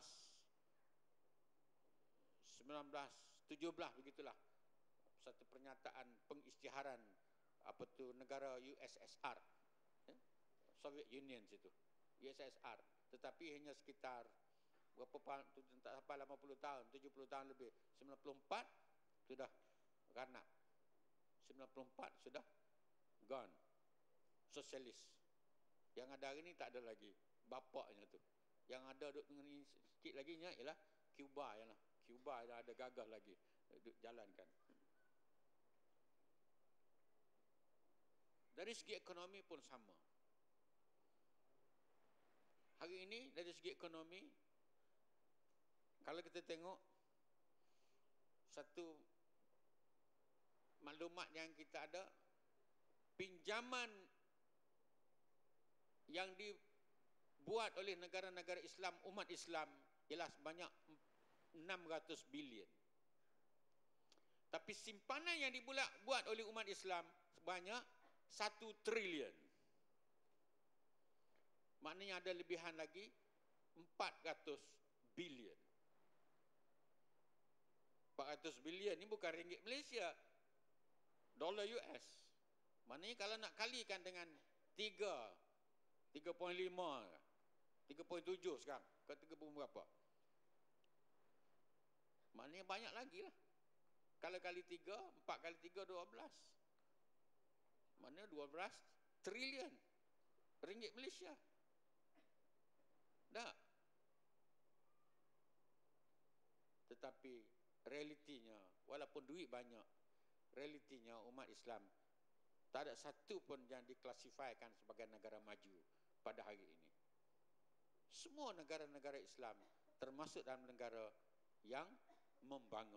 1917 begitulah. Satu pernyataan pengisytiharan negara USSR, Soviet Union situ, USSR. Tetapi hanya sekitar berapa tak sampai 80 tahun, 70 tahun lebih. 94 sudah ganak. 94 sudah gone. Sosialis. Yang ada hari ni tak ada lagi bapaknya tu. Yang ada dengan sikit lagi nya ialah Cuba ialah. Cuba dah ada gagah lagi duk jalankan. Dari segi ekonomi pun sama. Hari ini dari segi ekonomi, kalau kita tengok satu maklumat yang kita ada, pinjaman yang dibuat oleh negara-negara Islam, umat Islam ialah sebanyak 600 bilion. Tapi simpanan yang dibuat oleh umat Islam sebanyak 1 trilion. Maknanya ada lebihan lagi 400 bilion. 400 bilion ni bukan ringgit Malaysia, dolar US. Maknanya kalau nak kalikan dengan 3.5, 3.7 sekarang, ke 3 berapa? Maknanya banyak lagi lah. Kalau kali 3, 4 kali 3, 12. Maknanya 12 trilion ringgit Malaysia. Tak. Tetapi realitinya, walaupun duit banyak, realitinya umat Islam tak ada satu pun yang diklasifikasikan sebagai negara maju pada hari ini. Semua negara-negara Islam termasuk dalam negara yang membangun.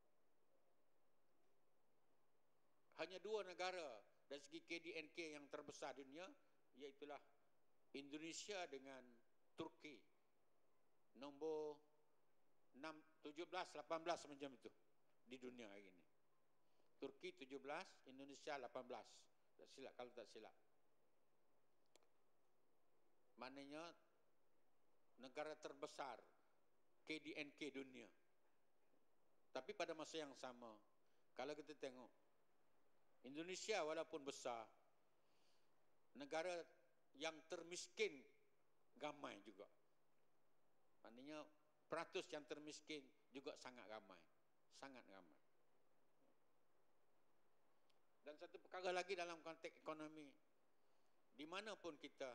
Hanya 2 negara dari segi KDNK yang terbesar di dunia, iaitulah Indonesia dengan Turki. Nombor 17, 18 macam itu di dunia hari ini. Turki 17, Indonesia 18. Tak silap, kalau tak silap. Maknanya negara terbesar KDNK dunia. Tapi pada masa yang sama, kalau kita tengok Indonesia walaupun besar, negara yang termiskin ramai juga. Maknanya peratus yang termiskin juga sangat ramai. Sangat ramai. Dan satu perkara lagi dalam konteks ekonomi, di mana pun kita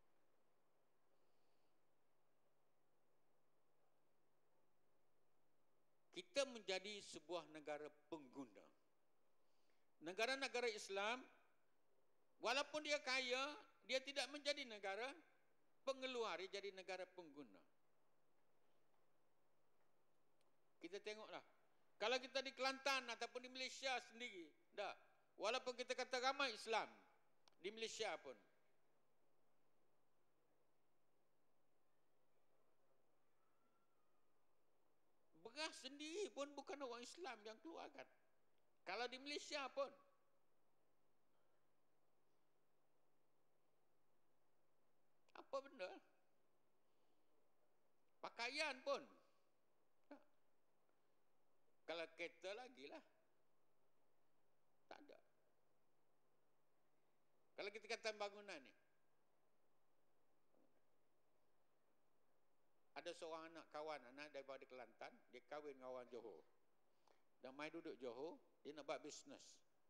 menjadi sebuah negara pengguna. Negara-negara Islam, walaupun dia kaya, dia tidak menjadi negara pengeluar, dia jadi negara pengguna. Kita tengoklah, kalau kita di Kelantan ataupun di Malaysia sendiri, dah, walaupun kita kata ramai Islam di Malaysia pun, beras sendiri pun bukan orang Islam yang keluarkan. Kalau di Malaysia pun, apa benda? Pakaian pun. Kalau kereta lagi lah, tak ada. Kalau kita kata bangunan ni, ada seorang anak daripada Kelantan, dia kahwin dengan orang Johor. Dan mai duduk Johor, dia nak buat bisnes.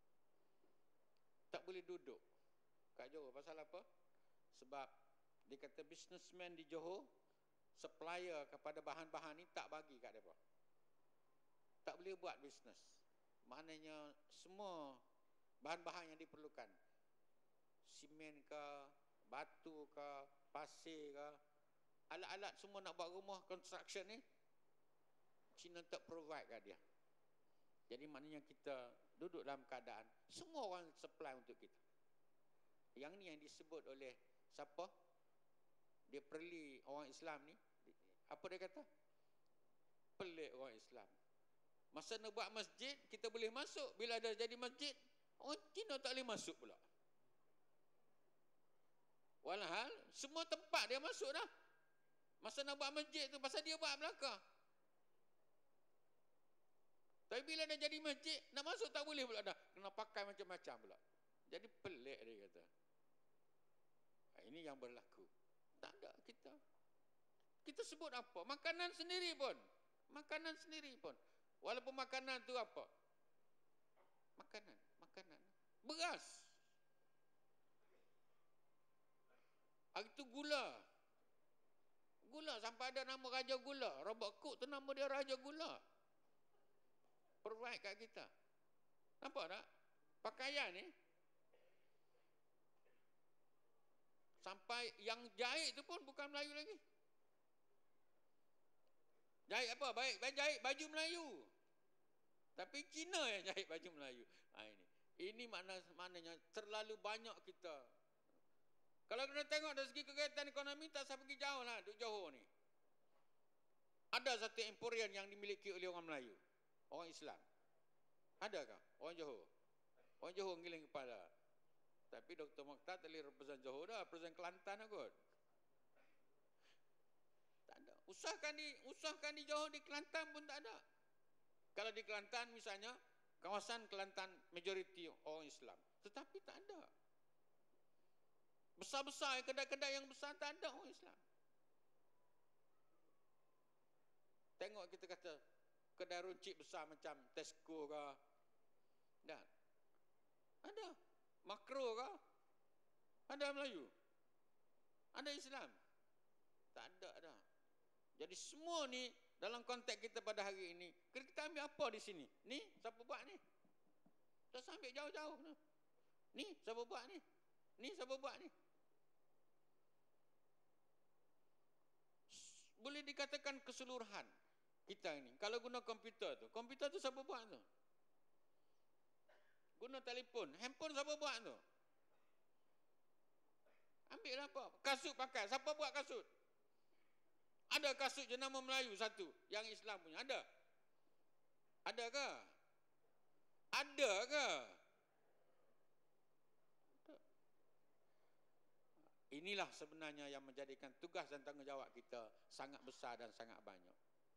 Tak boleh duduk kat Johor. Pasal apa? Sebab dia kata businessman di Johor, supplier kepada bahan-bahan ni tak bagi kat mereka. Tak boleh buat bisnes. Maknanya semua bahan-bahan yang diperlukan, simen ke, batu ke, pasir ke, alat-alat semua nak buat rumah construction ni, China tak provide kat dia. Jadi maknanya kita duduk dalam keadaan semua orang supply untuk kita. Yang ni yang disebut oleh siapa? Dia perli orang Islam ni. Apa dia kata? Pelik orang Islam. Masa nak buat masjid, kita boleh masuk. Bila dah jadi masjid, orang Cina tak boleh masuk pula. Walhal, semua tempat dia masuk dah. Masa nak buat masjid tu, pasal dia buat belakang. Tapi bila dah jadi masjid, nak masuk tak boleh pula dah. Kena pakai macam-macam pula. Jadi pelik dia kata. Ini yang berlaku. Tak ada kita. Kita sebut apa? Makanan sendiri pun. Makanan sendiri pun. Walaupun makanan tu apa? Makanan. Beras. Hari tu gula. Gula sampai ada nama Raja Gula. Robert Cook tu nama dia Raja Gula. Provide kat kita. Nampak tak? Pakaian ni. Sampai yang jahit tu pun bukan Melayu lagi. Jahit apa? Baik jahit baju Melayu. Tapi Cina yang jahit baju Melayu. Ini maknanya terlalu banyak kita. Kalau kena tengok dari segi kegiatan ekonomi, tak usah pergi jauh lah, duduk Johor ni. Ada satu emporium yang dimiliki oleh orang Melayu, orang Islam. Adakah? Orang Johor. Orang Johor ngiling kepala. Tapi Dr. Mokhtar tak boleh represent Johor dah, represent Kelantan kot. Tak ada. Usahkan di Johor, di Kelantan pun tak ada. Kalau di Kelantan misalnya, kawasan Kelantan majoriti orang Islam. Tetapi tak ada. Besar-besar, kedai-kedai yang besar tak ada orang Islam. Tengok kita kata, kedai runcit besar macam Tesco ke. Dan ada. Makro ke. Ada Melayu. Ada Islam. Tak ada dah. Jadi semua ni dalam konteks kita pada hari ini, kita ambil apa di sini? Ni siapa buat ni? Tak sampai jauh-jauh. Ni siapa buat ni? Ni siapa buat ni? Boleh dikatakan keseluruhan kita ini. Kalau guna komputer tu siapa buat tu? Guna telefon, handphone siapa buat tu? Ambil apa? Kasut pakai, siapa buat kasut? Ada kasut jenama Melayu satu yang Islam punya, ada? Ada ke? Ada ke? Inilah sebenarnya yang menjadikan tugas dan tanggungjawab kita sangat besar dan sangat banyak.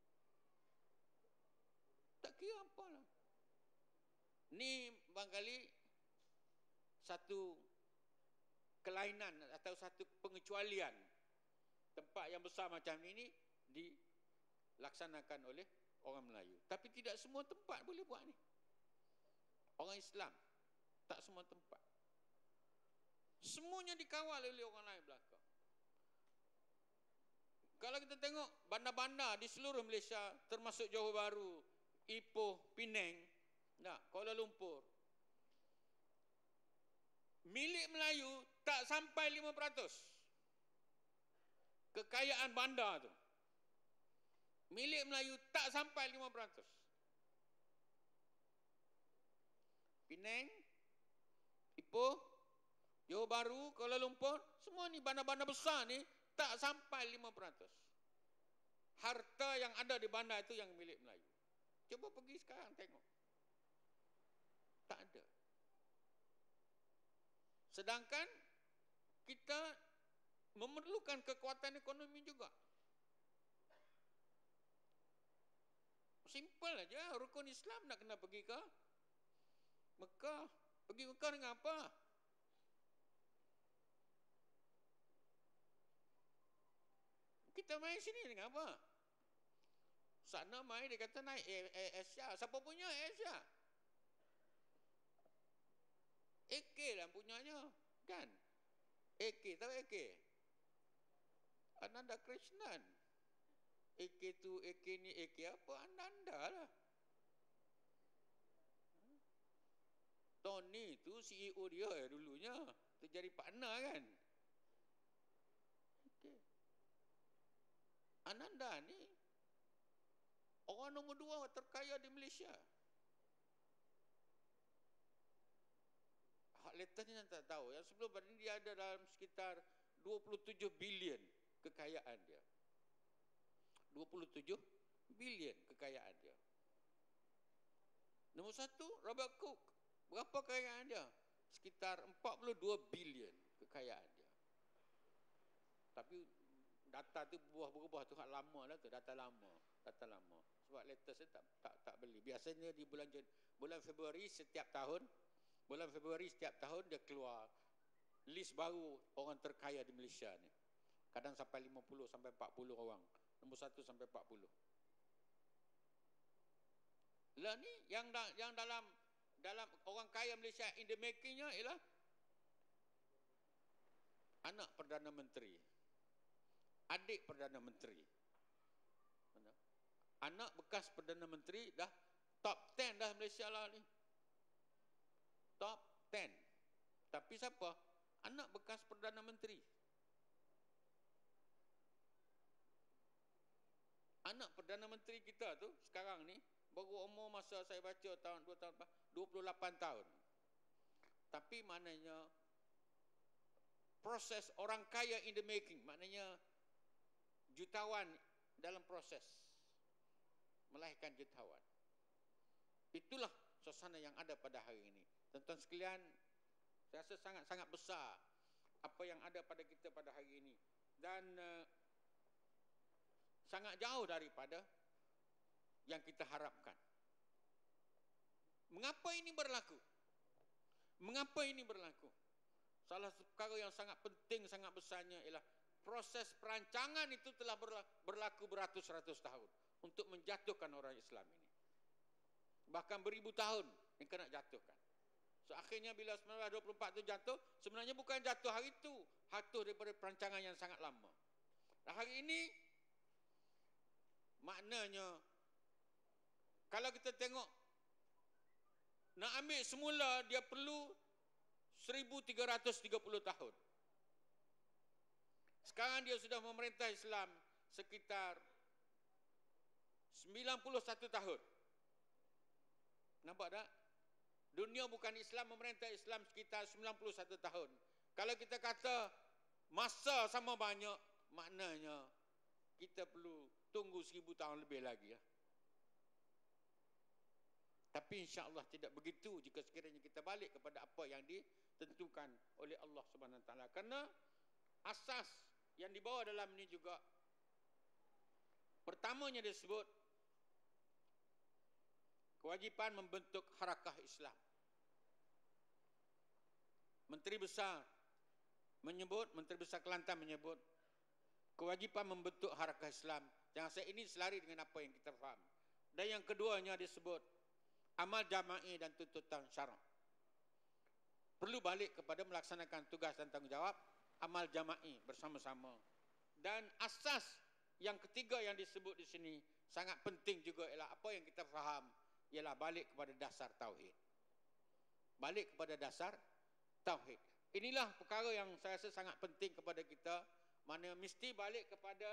Tak kira apalah. Ni barangkali satu kelainan atau satu pengecualian. Tempat yang besar macam ini dilaksanakan oleh orang Melayu. Tapi tidak semua tempat boleh buat ni. Orang Islam, tak semua tempat. Semuanya dikawal oleh orang lain belakang. Kalau kita tengok bandar-bandar di seluruh Malaysia, termasuk Johor Bahru, Ipoh, Penang, Kuala Lumpur, milik Melayu tak sampai 5%. Kekayaan bandar tu. Milik Melayu tak sampai 5%. Penang, Ipoh, Johor Bahru, Kuala Lumpur, semua ni bandar-bandar besar ni tak sampai 5%. Harta yang ada di bandar itu yang milik Melayu. Cuba pergi sekarang tengok. Tak ada. Sedangkan kita memerlukan kekuatan ekonomi juga. Simple aja, rukun Islam nak kena pergi ke Mekah. Pergi Mekah dengan apa? Kita main sini dengan apa? Sana main dia kata naik Asia. Siapa punya Asia? AK lah punyanya, kan? AK, tahu AK? Ananda Krishnan. AK tu, AK ni, AK apa? Ananda lah. Tony tu CEO dia dulunya. Tu jadi partner kan? Okay. Ananda ni orang nombor 2 terkaya di Malaysia. Hak latest ni tak tahu. Yang sebelum ni dia ada dalam sekitar 27 bilion kekayaan dia. 27 bilion kekayaan dia. Nombor 1, Robert Cook. Berapa kekayaan dia? Sekitar 42 bilion kekayaan dia. Tapi data tu berubah-berubah tu hak lama lah tu, data lama. Sebab latest ni tak beli. Biasanya di bulan Februari setiap tahun dia keluar list baru orang terkaya di Malaysia ni. Kadang sampai 50 sampai 40 orang. Nombor 1 sampai 40. Lah ni yang dalam orang kaya Malaysia in the making-nya ialah anak Perdana Menteri, adik Perdana Menteri, anak bekas Perdana Menteri, dah top 10 dah Malaysia lah ni. Top 10. Tapi siapa? Anak bekas Perdana Menteri. Anak Perdana Menteri kita tu sekarang ni Baru umur masa saya baca tahun 28 tahun. Tapi maknanya proses orang kaya in the making, maknanya jutawan dalam proses melahirkan jutawan. Itulah suasana yang ada pada hari ini. Tuan-tuan sekalian, saya rasa sangat-sangat besar apa yang ada pada kita pada hari ini. Dan sangat jauh daripada yang kita harapkan. Mengapa ini berlaku? Mengapa ini berlaku? Salah satu perkara yang sangat penting, sangat besarnya ialah proses perancangan itu telah berlaku beratus-ratus tahun untuk menjatuhkan orang Islam ini. Bahkan beribu tahun yang kena jatuhkan. So, akhirnya bila 1924 itu jatuh, sebenarnya bukan jatuh hari itu, jatuh daripada perancangan yang sangat lama. Nah, hari ini maknanya kalau kita tengok nak ambil semula dia perlu 1330 tahun. Sekarang dia sudah memerintah Islam sekitar 91 tahun. Nampak tak? Dunia bukan Islam, memerintah Islam sekitar 91 tahun. Kalau kita kata masa sama banyak, maknanya kita perlu tunggu 1000 tahun lebih lagi. Ya. Tapi insya-Allah tidak begitu jika sekiranya kita balik kepada apa yang ditentukan oleh Allah Subhanahu Wa Taala. Karena asas yang dibawa dalam ini juga pertamanya disebut kewajiban membentuk harakah Islam. Menteri Besar Kelantan menyebut kewajiban membentuk harakah Islam. Yang saya ini selari dengan apa yang kita faham. Dan yang keduanya disebut amal jama'i dan tuntutan syarak. Perlu balik kepada melaksanakan tugas dan tanggungjawab amal jama'i bersama-sama. Dan asas yang ketiga yang disebut di sini sangat penting juga ialah apa yang kita faham ialah balik kepada dasar tauhid. Balik kepada dasar tauhid. Inilah perkara yang saya rasa sangat penting kepada kita, mana mesti balik kepada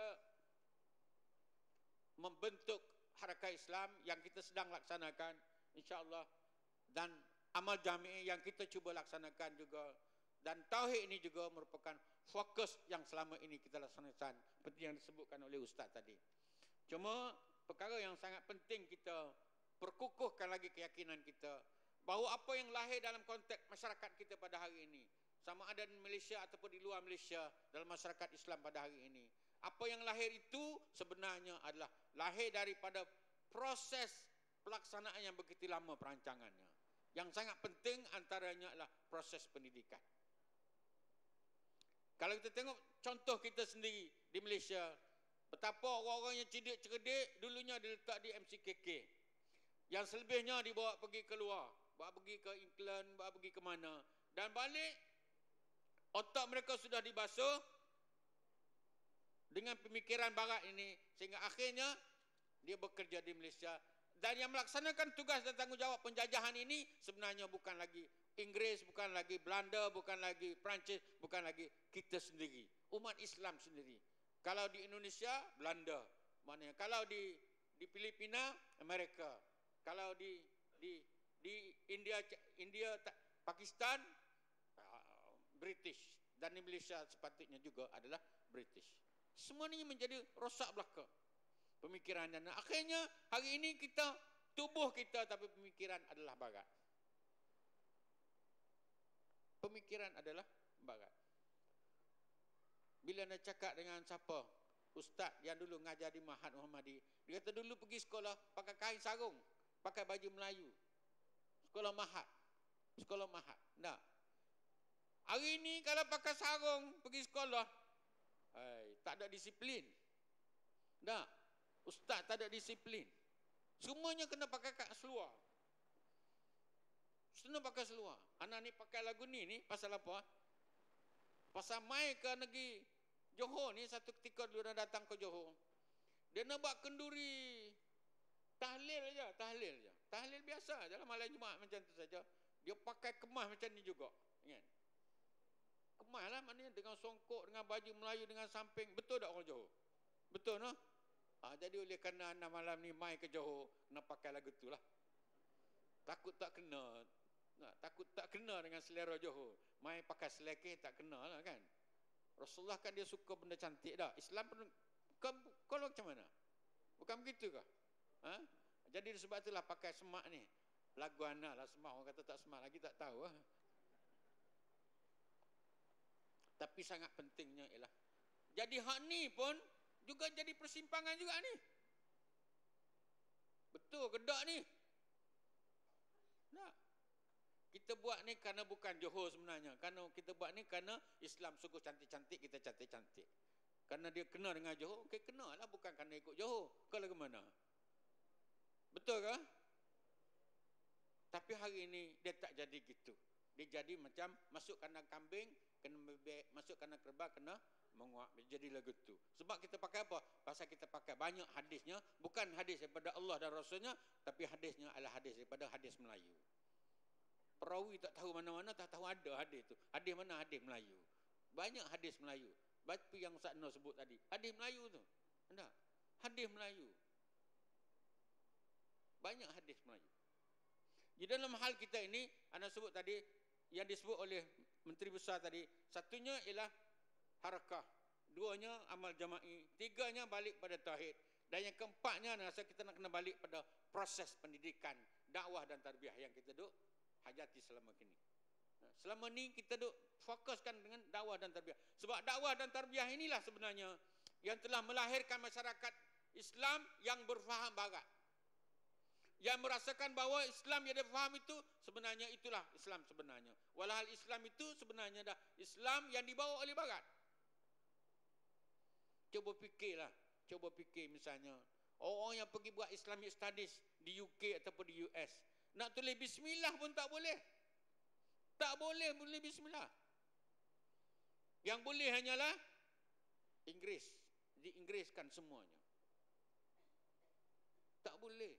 membentuk harakah Islam yang kita sedang laksanakan insya-Allah, dan amal jami'i yang kita cuba laksanakan juga, dan tauhid ini juga merupakan fokus yang selama ini kita laksanakan seperti yang disebutkan oleh Ustaz tadi. Cuma perkara yang sangat penting kita perkukuhkan lagi keyakinan kita bahawa apa yang lahir dalam konteks masyarakat kita pada hari ini, sama ada di Malaysia ataupun di luar Malaysia, dalam masyarakat Islam pada hari ini, apa yang lahir itu sebenarnya adalah lahir daripada proses pelaksanaan yang begitu lama perancangannya. Yang sangat penting antaranya adalah proses pendidikan. Kalau kita tengok contoh kita sendiri di Malaysia, betapa orang-orang yang cerdik dulunya diletak di MCKK. Yang selebihnya dibawa pergi keluar, bawa pergi ke England, bawa pergi ke mana, dan balik otak mereka sudah dibasuh dengan pemikiran barat ini, sehingga akhirnya dia bekerja di Malaysia. Dan yang melaksanakan tugas dan tanggungjawab penjajahan ini sebenarnya bukan lagi Inggris, bukan lagi Belanda, bukan lagi Perancis, bukan lagi kita sendiri, umat Islam sendiri. Kalau di Indonesia, Belanda, maknanya kalau di Filipina, Amerika, kalau di India, Pakistan, British, dan di Malaysia sepatutnya juga adalah British. Semua ini menjadi rosak belaka pemikirannya. Nah, akhirnya hari ini kita, tubuh kita, tapi pemikiran adalah barat. Pemikiran adalah barat. Bila nak cakap dengan siapa, ustaz yang dulu ngajar di Mahat Muhammadi, dia kata dulu pergi sekolah pakai kain sarung, pakai baju Melayu. Sekolah Mahat. Sekolah Mahat. Nah, hari ini kalau pakai sarung pergi sekolah, tak ada disiplin. Nah, ustaz tak ada disiplin. Semuanya kena pakai kat seluar. Kena pakai seluar. Anak ni pakai lagu ni pasal apa? Pasal mai ke negeri Johor ni, satu ketika dulu dia datang ke Johor. Dia nak buat kenduri tahlil je. Tahlil biasa je lah, malam Jumaat macam tu saja. Dia pakai kemas macam ni juga. Kan? Kemas lah, maknanya dengan songkok, dengan baju Melayu, dengan samping. Betul tak orang Johor? Betul no? Jadi oleh kerana malam ni mai ke Johor, nak pakai lagu tu lah. Takut tak kena. Takut tak kena dengan selera Johor. Mai pakai selekeh tak kena lah kan. Rasulullah kan dia suka benda cantik dah. Islam pun kalau macam mana? Bukan begitu kah? Jadi sebab itulah pakai semak ni. Lagu anak lah semak. Orang kata tak semak lagi tak tahu lah. Tapi sangat pentingnya ialah. Jadi hak ni pun juga jadi persimpangan juga ni. Betul ke tak ni? Tak. Kita buat ni kerana bukan Johor sebenarnya. Kerana kita buat ni kerana Islam sungguh cantik-cantik, kita cantik-cantik. Kerana dia kena dengan Johor, okey kenalah, bukan kerana ikut Johor. Kalau ke mana? Betul ke? Tapi hari ini dia tak jadi gitu. Dia jadi macam masuk kandang kambing, kena bebek, masuk kandang kerbau, kena menguap. Jadilah gitu. Sebab kita pakai apa? Pasal kita pakai banyak hadisnya, bukan hadis daripada Allah dan Rasulnya, tapi hadisnya adalah hadis daripada hadis Melayu. Perawi tak tahu mana-mana, tak tahu ada hadis tu. Hadis mana? Hadis Melayu. Banyak hadis Melayu. Batu yang Ustaz Nur sebut tadi. Hadis Melayu tu. Anda? Hadis Melayu. Banyak hadis Melayu. Di dalam hal kita ini, anda sebut tadi, yang disebut oleh Menteri Besar tadi, satunya ialah harakah. Duanya amal jama'i. Tiganya balik pada tauhid. Dan yang keempatnya, rasa kita nak kena balik pada proses pendidikan, dakwah dan tarbiyah yang kita duk hajati selama ini. Selama ni kita duk fokuskan dengan dakwah dan tarbiyah. Sebab dakwah dan tarbiyah inilah sebenarnya yang telah melahirkan masyarakat Islam yang berfaham barat. Yang merasakan bahawa Islam yang dia faham itu sebenarnya itulah Islam sebenarnya. Walhal Islam itu sebenarnya dah Islam yang dibawa oleh barat. Cuba fikirlah, cuba fikir misalnya orang yang pergi buat Islamic Studies di UK ataupun di US, nak tulis bismillah pun tak boleh. Tak boleh tulis bismillah. Yang boleh hanyalah Inggeris. Diinggriskan semuanya. Tak boleh.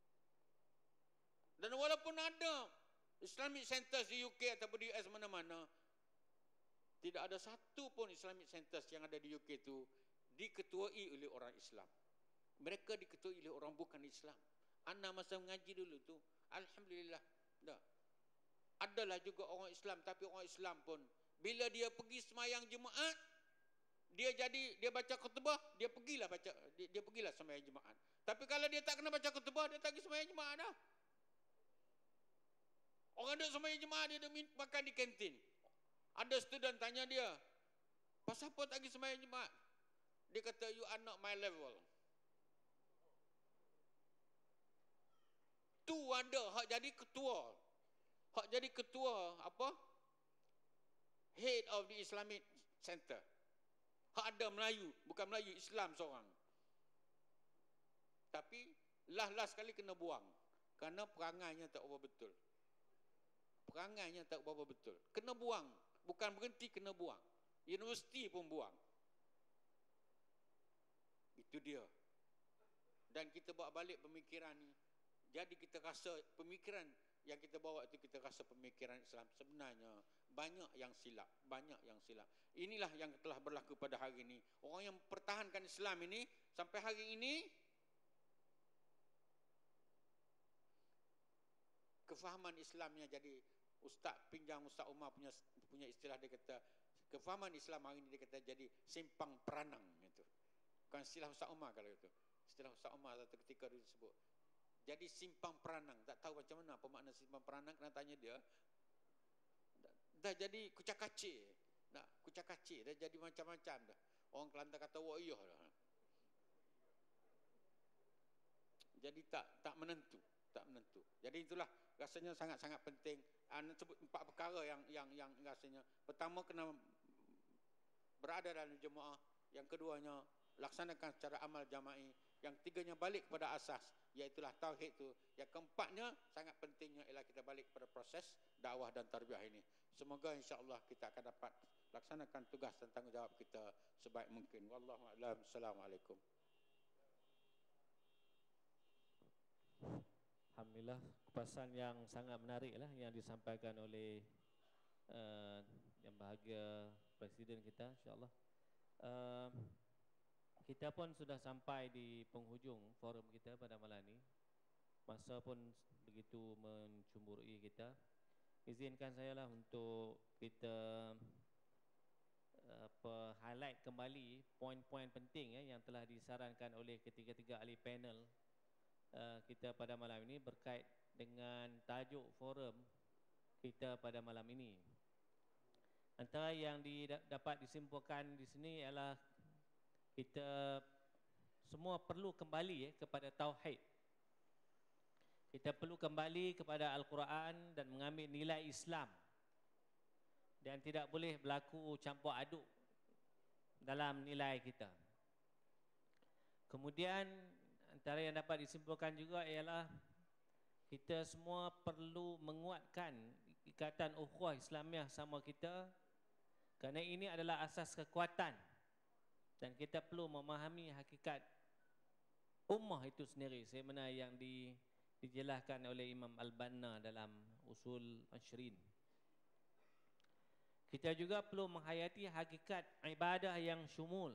Dan walaupun ada Islamic Centers di UK ataupun di US mana-mana, tidak ada satu pun Islamic Centers yang ada di UK itu diketuai oleh orang Islam. Mereka diketuai oleh orang bukan Islam. Ana masa mengaji dulu tu, alhamdulillah, dah. Adalah juga orang Islam, tapi orang Islam pun bila dia pergi semayang Jumaat, dia baca khutbah, dia pergilah semayang Jumaat. Tapi kalau dia tak kena baca khutbah, dia tak pergi semayang Jumaat dah. Orang duduk semayang Jumaat, dia duduk makan di kantin. Ada student tanya dia, pasal apa tak pergi semayang Jumaat? Dia kata, you are not my level. Tu ada hak jadi ketua. Hak jadi ketua apa? Head of the Islamic Center. Hak ada Melayu, bukan Melayu, Islam seorang. Tapi lah sekali kena buang. Kerana perangainya tak apa betul. Perangainya tak apa betul. Kena buang. Bukan berhenti, kena buang. Universiti pun buang. Itu dia. Dan kita bawa balik pemikiran ni. Jadi kita rasa pemikiran yang kita bawa itu, kita rasa pemikiran Islam sebenarnya banyak yang silap. Banyak yang silap. Inilah yang telah berlaku pada hari ini. Orang yang pertahankan Islam ini sampai hari ini, kefahaman Islamnya jadi, Ustaz pinjam Ustaz Umar punya istilah, dia kata kefahaman Islam hari ini dia kata jadi simpang peranang gitu. Bukan istilah Ustaz Umar kalau itu. Istilah Ustaz Umar satu ketika dia sebut. Jadi simpang peranang, tak tahu macam mana apa makna simpang peranang, kena tanya dia. Dah jadi kucak-kacir. Nah, kucak-kacir dah jadi macam-macam dah. Orang Kelantan kata wa'iyah dah. Jadi tak menentu, tak menentu. Jadi itulah rasanya sangat-sangat penting. Anda sebut 4 perkara yang rasanya. Pertama, kena berada dalam jemaah. Yang keduanya, laksanakan secara amal jama'i. Yang tiganya, balik kepada asas, iaitulah tauhid itu. Yang keempatnya, sangat pentingnya ialah kita balik pada proses dakwah dan tarbiyah ini. Semoga insya-Allah kita akan dapat laksanakan tugas dan tanggungjawab kita sebaik mungkin. Wallahu a'lam. Assalamualaikum. Alhamdulillah, kupasan yang sangat menarik lah yang disampaikan oleh yang bahagia Presiden kita, insya-Allah. Kita pun sudah sampai di penghujung forum kita pada malam ini. Masa pun begitu mencumburui kita. Izinkan saya lah untuk kita highlight kembali poin-poin penting yang telah disarankan oleh ketiga-tiga ahli panel kita pada malam ini berkait dengan tajuk forum kita pada malam ini. Antara yang dapat disimpulkan di sini ialah kita semua perlu kembali kepada tauhid. Kita perlu kembali kepada Al-Quran dan mengambil nilai Islam. Dan tidak boleh berlaku campur aduk dalam nilai kita. Kemudian antara yang dapat disimpulkan juga ialah kita semua perlu menguatkan ikatan ukhuwah Islamiah sama kita, kerana ini adalah asas kekuatan. Dan kita perlu memahami hakikat ummah itu sendiri, sebagaimana yang dijelaskan oleh Imam Al-Banna dalam Usul Ashrin. Kita juga perlu menghayati hakikat ibadah yang syumul.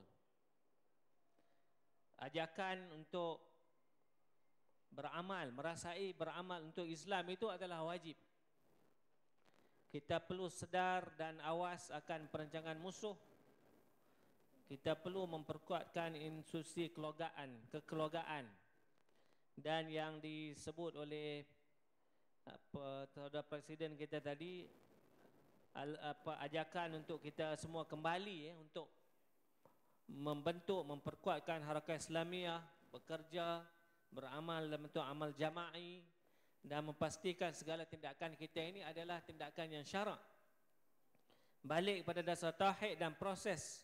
Ajakan untuk beramal, merasai beramal untuk Islam itu adalah wajib. Kita perlu sedar dan awas akan perancangan musuh. Kita perlu memperkuatkan institusi kekeluargaan. Dan yang disebut oleh saudara Presiden kita tadi, ajakan untuk kita semua kembali untuk membentuk, memperkuatkan Harakah Islamiah, bekerja, beramal dalam bentuk amal jama'i dan memastikan segala tindakan kita ini adalah tindakan yang syarak. Balik kepada dasar tauhid dan proses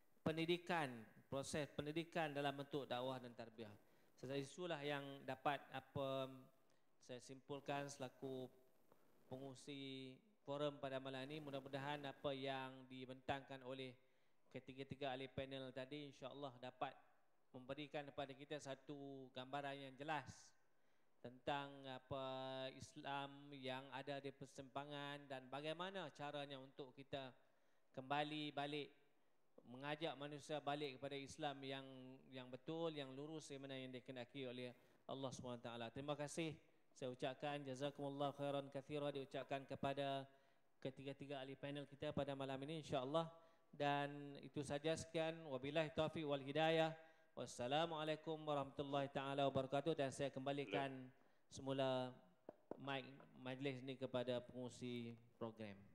pendidikan dalam bentuk dakwah dan tarbiyah. Itulah yang dapat saya simpulkan selaku pengurusi forum pada malam ini. Mudah-mudahan apa yang dibentangkan oleh ketiga-tiga ahli panel tadi insya-Allah dapat memberikan kepada kita satu gambaran yang jelas tentang Islam yang ada di persimpangan dan bagaimana caranya untuk kita kembali balik, mengajak manusia balik kepada Islam yang betul, yang lurus, sebagaimana yang dikehendaki oleh Allah SWT. Terima kasih. Saya ucapkan jazakumullah khairan katsira diucapkan kepada ketiga-tiga ahli panel kita pada malam ini insya-Allah. Dan itu saja, sekian, wabillahi taufiq wal hidayah. Wassalamualaikum warahmatullahi taala wabarakatuh. Dan saya kembalikan semula majlis ini kepada pengurusi program.